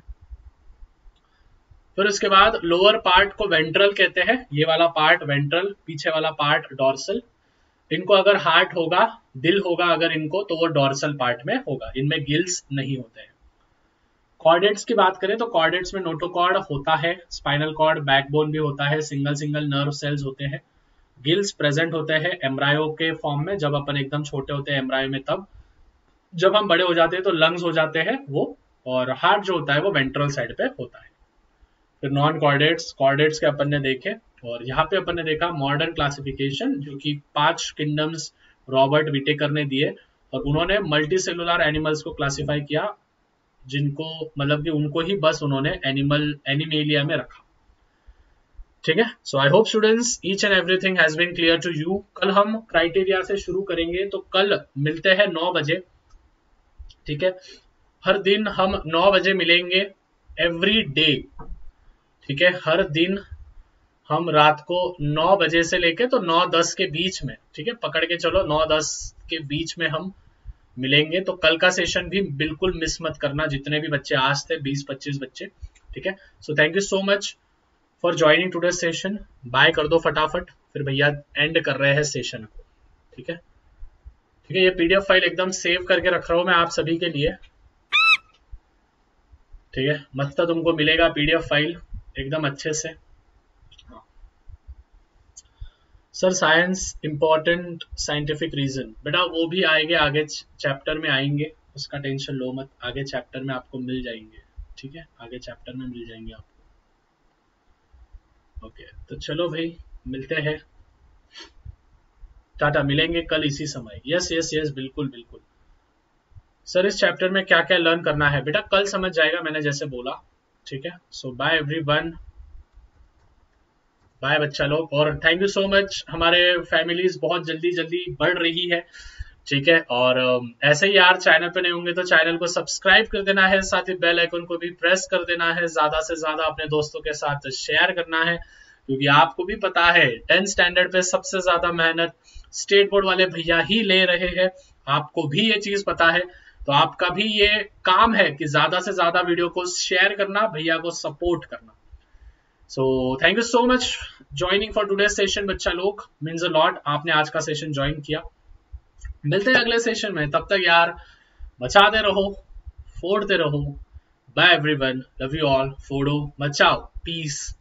फिर उसके बाद लोअर पार्ट को वेंट्रल कहते हैं, ये वाला पार्ट वेंट्रल, पीछे वाला पार्ट डॉर्सल। इनको अगर हार्ट होगा, दिल होगा अगर इनको, तो वो डॉर्सल पार्ट में होगा, इनमें गिल्स नहीं होते हैं। कॉर्डेट्स की बात करें तो कॉर्डेट्स में नोटोकॉर्ड होता है, स्पाइनल कॉर्ड, बैकबोन भी होता है, सिंगल सिंगल नर्व सेल्स होते हैं, गिल्स प्रेजेंट होते हैं एम्ब्रायो के फॉर्म में, जब अपन एकदम छोटे होते हैं एम्ब्रायो में तब, जब हम बड़े हो जाते हैं तो लंग्स हो जाते हैं वो, और हार्ट जो होता है वो वेंट्रल साइड पे होता है। फिर नॉन कॉर्डेट्स, कॉर्डेट्स के अपन ने देखे, और यहाँ पे अपन ने देखा मॉडर्न क्लासिफिकेशन, जो कि 5 किंगडम्स रॉबर्ट विटेकर ने दिए, और उन्होंने मल्टी सेलुलर एनिमल्स को क्लासिफाई किया, जिनको मतलब कि उनको ही बस उन्होंने एनिमेलिया में रखा। ठीक है, so I hope students each and everything has been clear to you. कल हम क्राइटेरिया से शुरू करेंगे, तो कल मिलते हैं 9 बजे। ठीक है, हर दिन हम 9 बजे मिलेंगे एवरी डे। ठीक है, हर दिन हम रात को 9 बजे से लेके तो 9-10 के बीच में, ठीक है, पकड़ के चलो 9-10 के बीच में हम मिलेंगे। तो कल का सेशन भी बिल्कुल मिस मत करना, जितने भी बच्चे आज थे 20-25 बच्चे। ठीक है, so thank you so much for joining today session. Bye कर दो फटाफट, फिर भैया एंड कर रहे हैं सेशन को। ठीक है, ठीक है, ये पीडीएफ फाइल एकदम सेव करके रख रहा हूं मैं आप सभी के लिए। ठीक है, मस्त तुमको मिलेगा पीडीएफ फाइल एकदम अच्छे से। Sir science important scientific reason, बेटा वो भी आएंगे आगे चैप्टर में आएंगे, उसका टेंशन लो मत, आगे चैप्टर में आपको मिल जाएंगे। ठीक है, आगे चैप्टर में मिल जाएंगे आपको। ओके, तो चलो भाई मिलते हैं, टाटा, मिलेंगे कल इसी समय। यस यस यस, बिल्कुल बिल्कुल। सर इस चैप्टर में क्या क्या लर्न करना है, बेटा कल समझ जाएगा, मैंने जैसे बोला। ठीक है, सो बाय एवरीवन, बाय बच्चा लोग, और थैंक यू सो मच। हमारे फैमिलीज बहुत जल्दी जल्दी बढ़ रही है। ठीक है, और ऐसे ही यार चैनल पे नहीं होंगे तो चैनल को सब्सक्राइब कर देना है, साथ ही बेल आइकन को भी प्रेस कर देना है, ज्यादा से ज्यादा अपने दोस्तों के साथ शेयर करना है, क्योंकि आपको भी पता है 10th स्टैंडर्ड पे सबसे ज्यादा मेहनत स्टेट बोर्ड वाले भैया ही ले रहे हैं। आपको भी ये चीज पता है, तो आपका भी ये काम है कि ज्यादा से ज्यादा वीडियो को शेयर करना, भैया को सपोर्ट करना। So thank you so much joining for today session बच्चा लोग, मीन्स अ लॉट आपने आज का सेशन ज्वाइन किया। मिलते हैं अगले सेशन में, तब तक यार मचाते रहो, फोड़ते रहो। Bye everyone, love you all, फोड़ो मचाओ, पीस।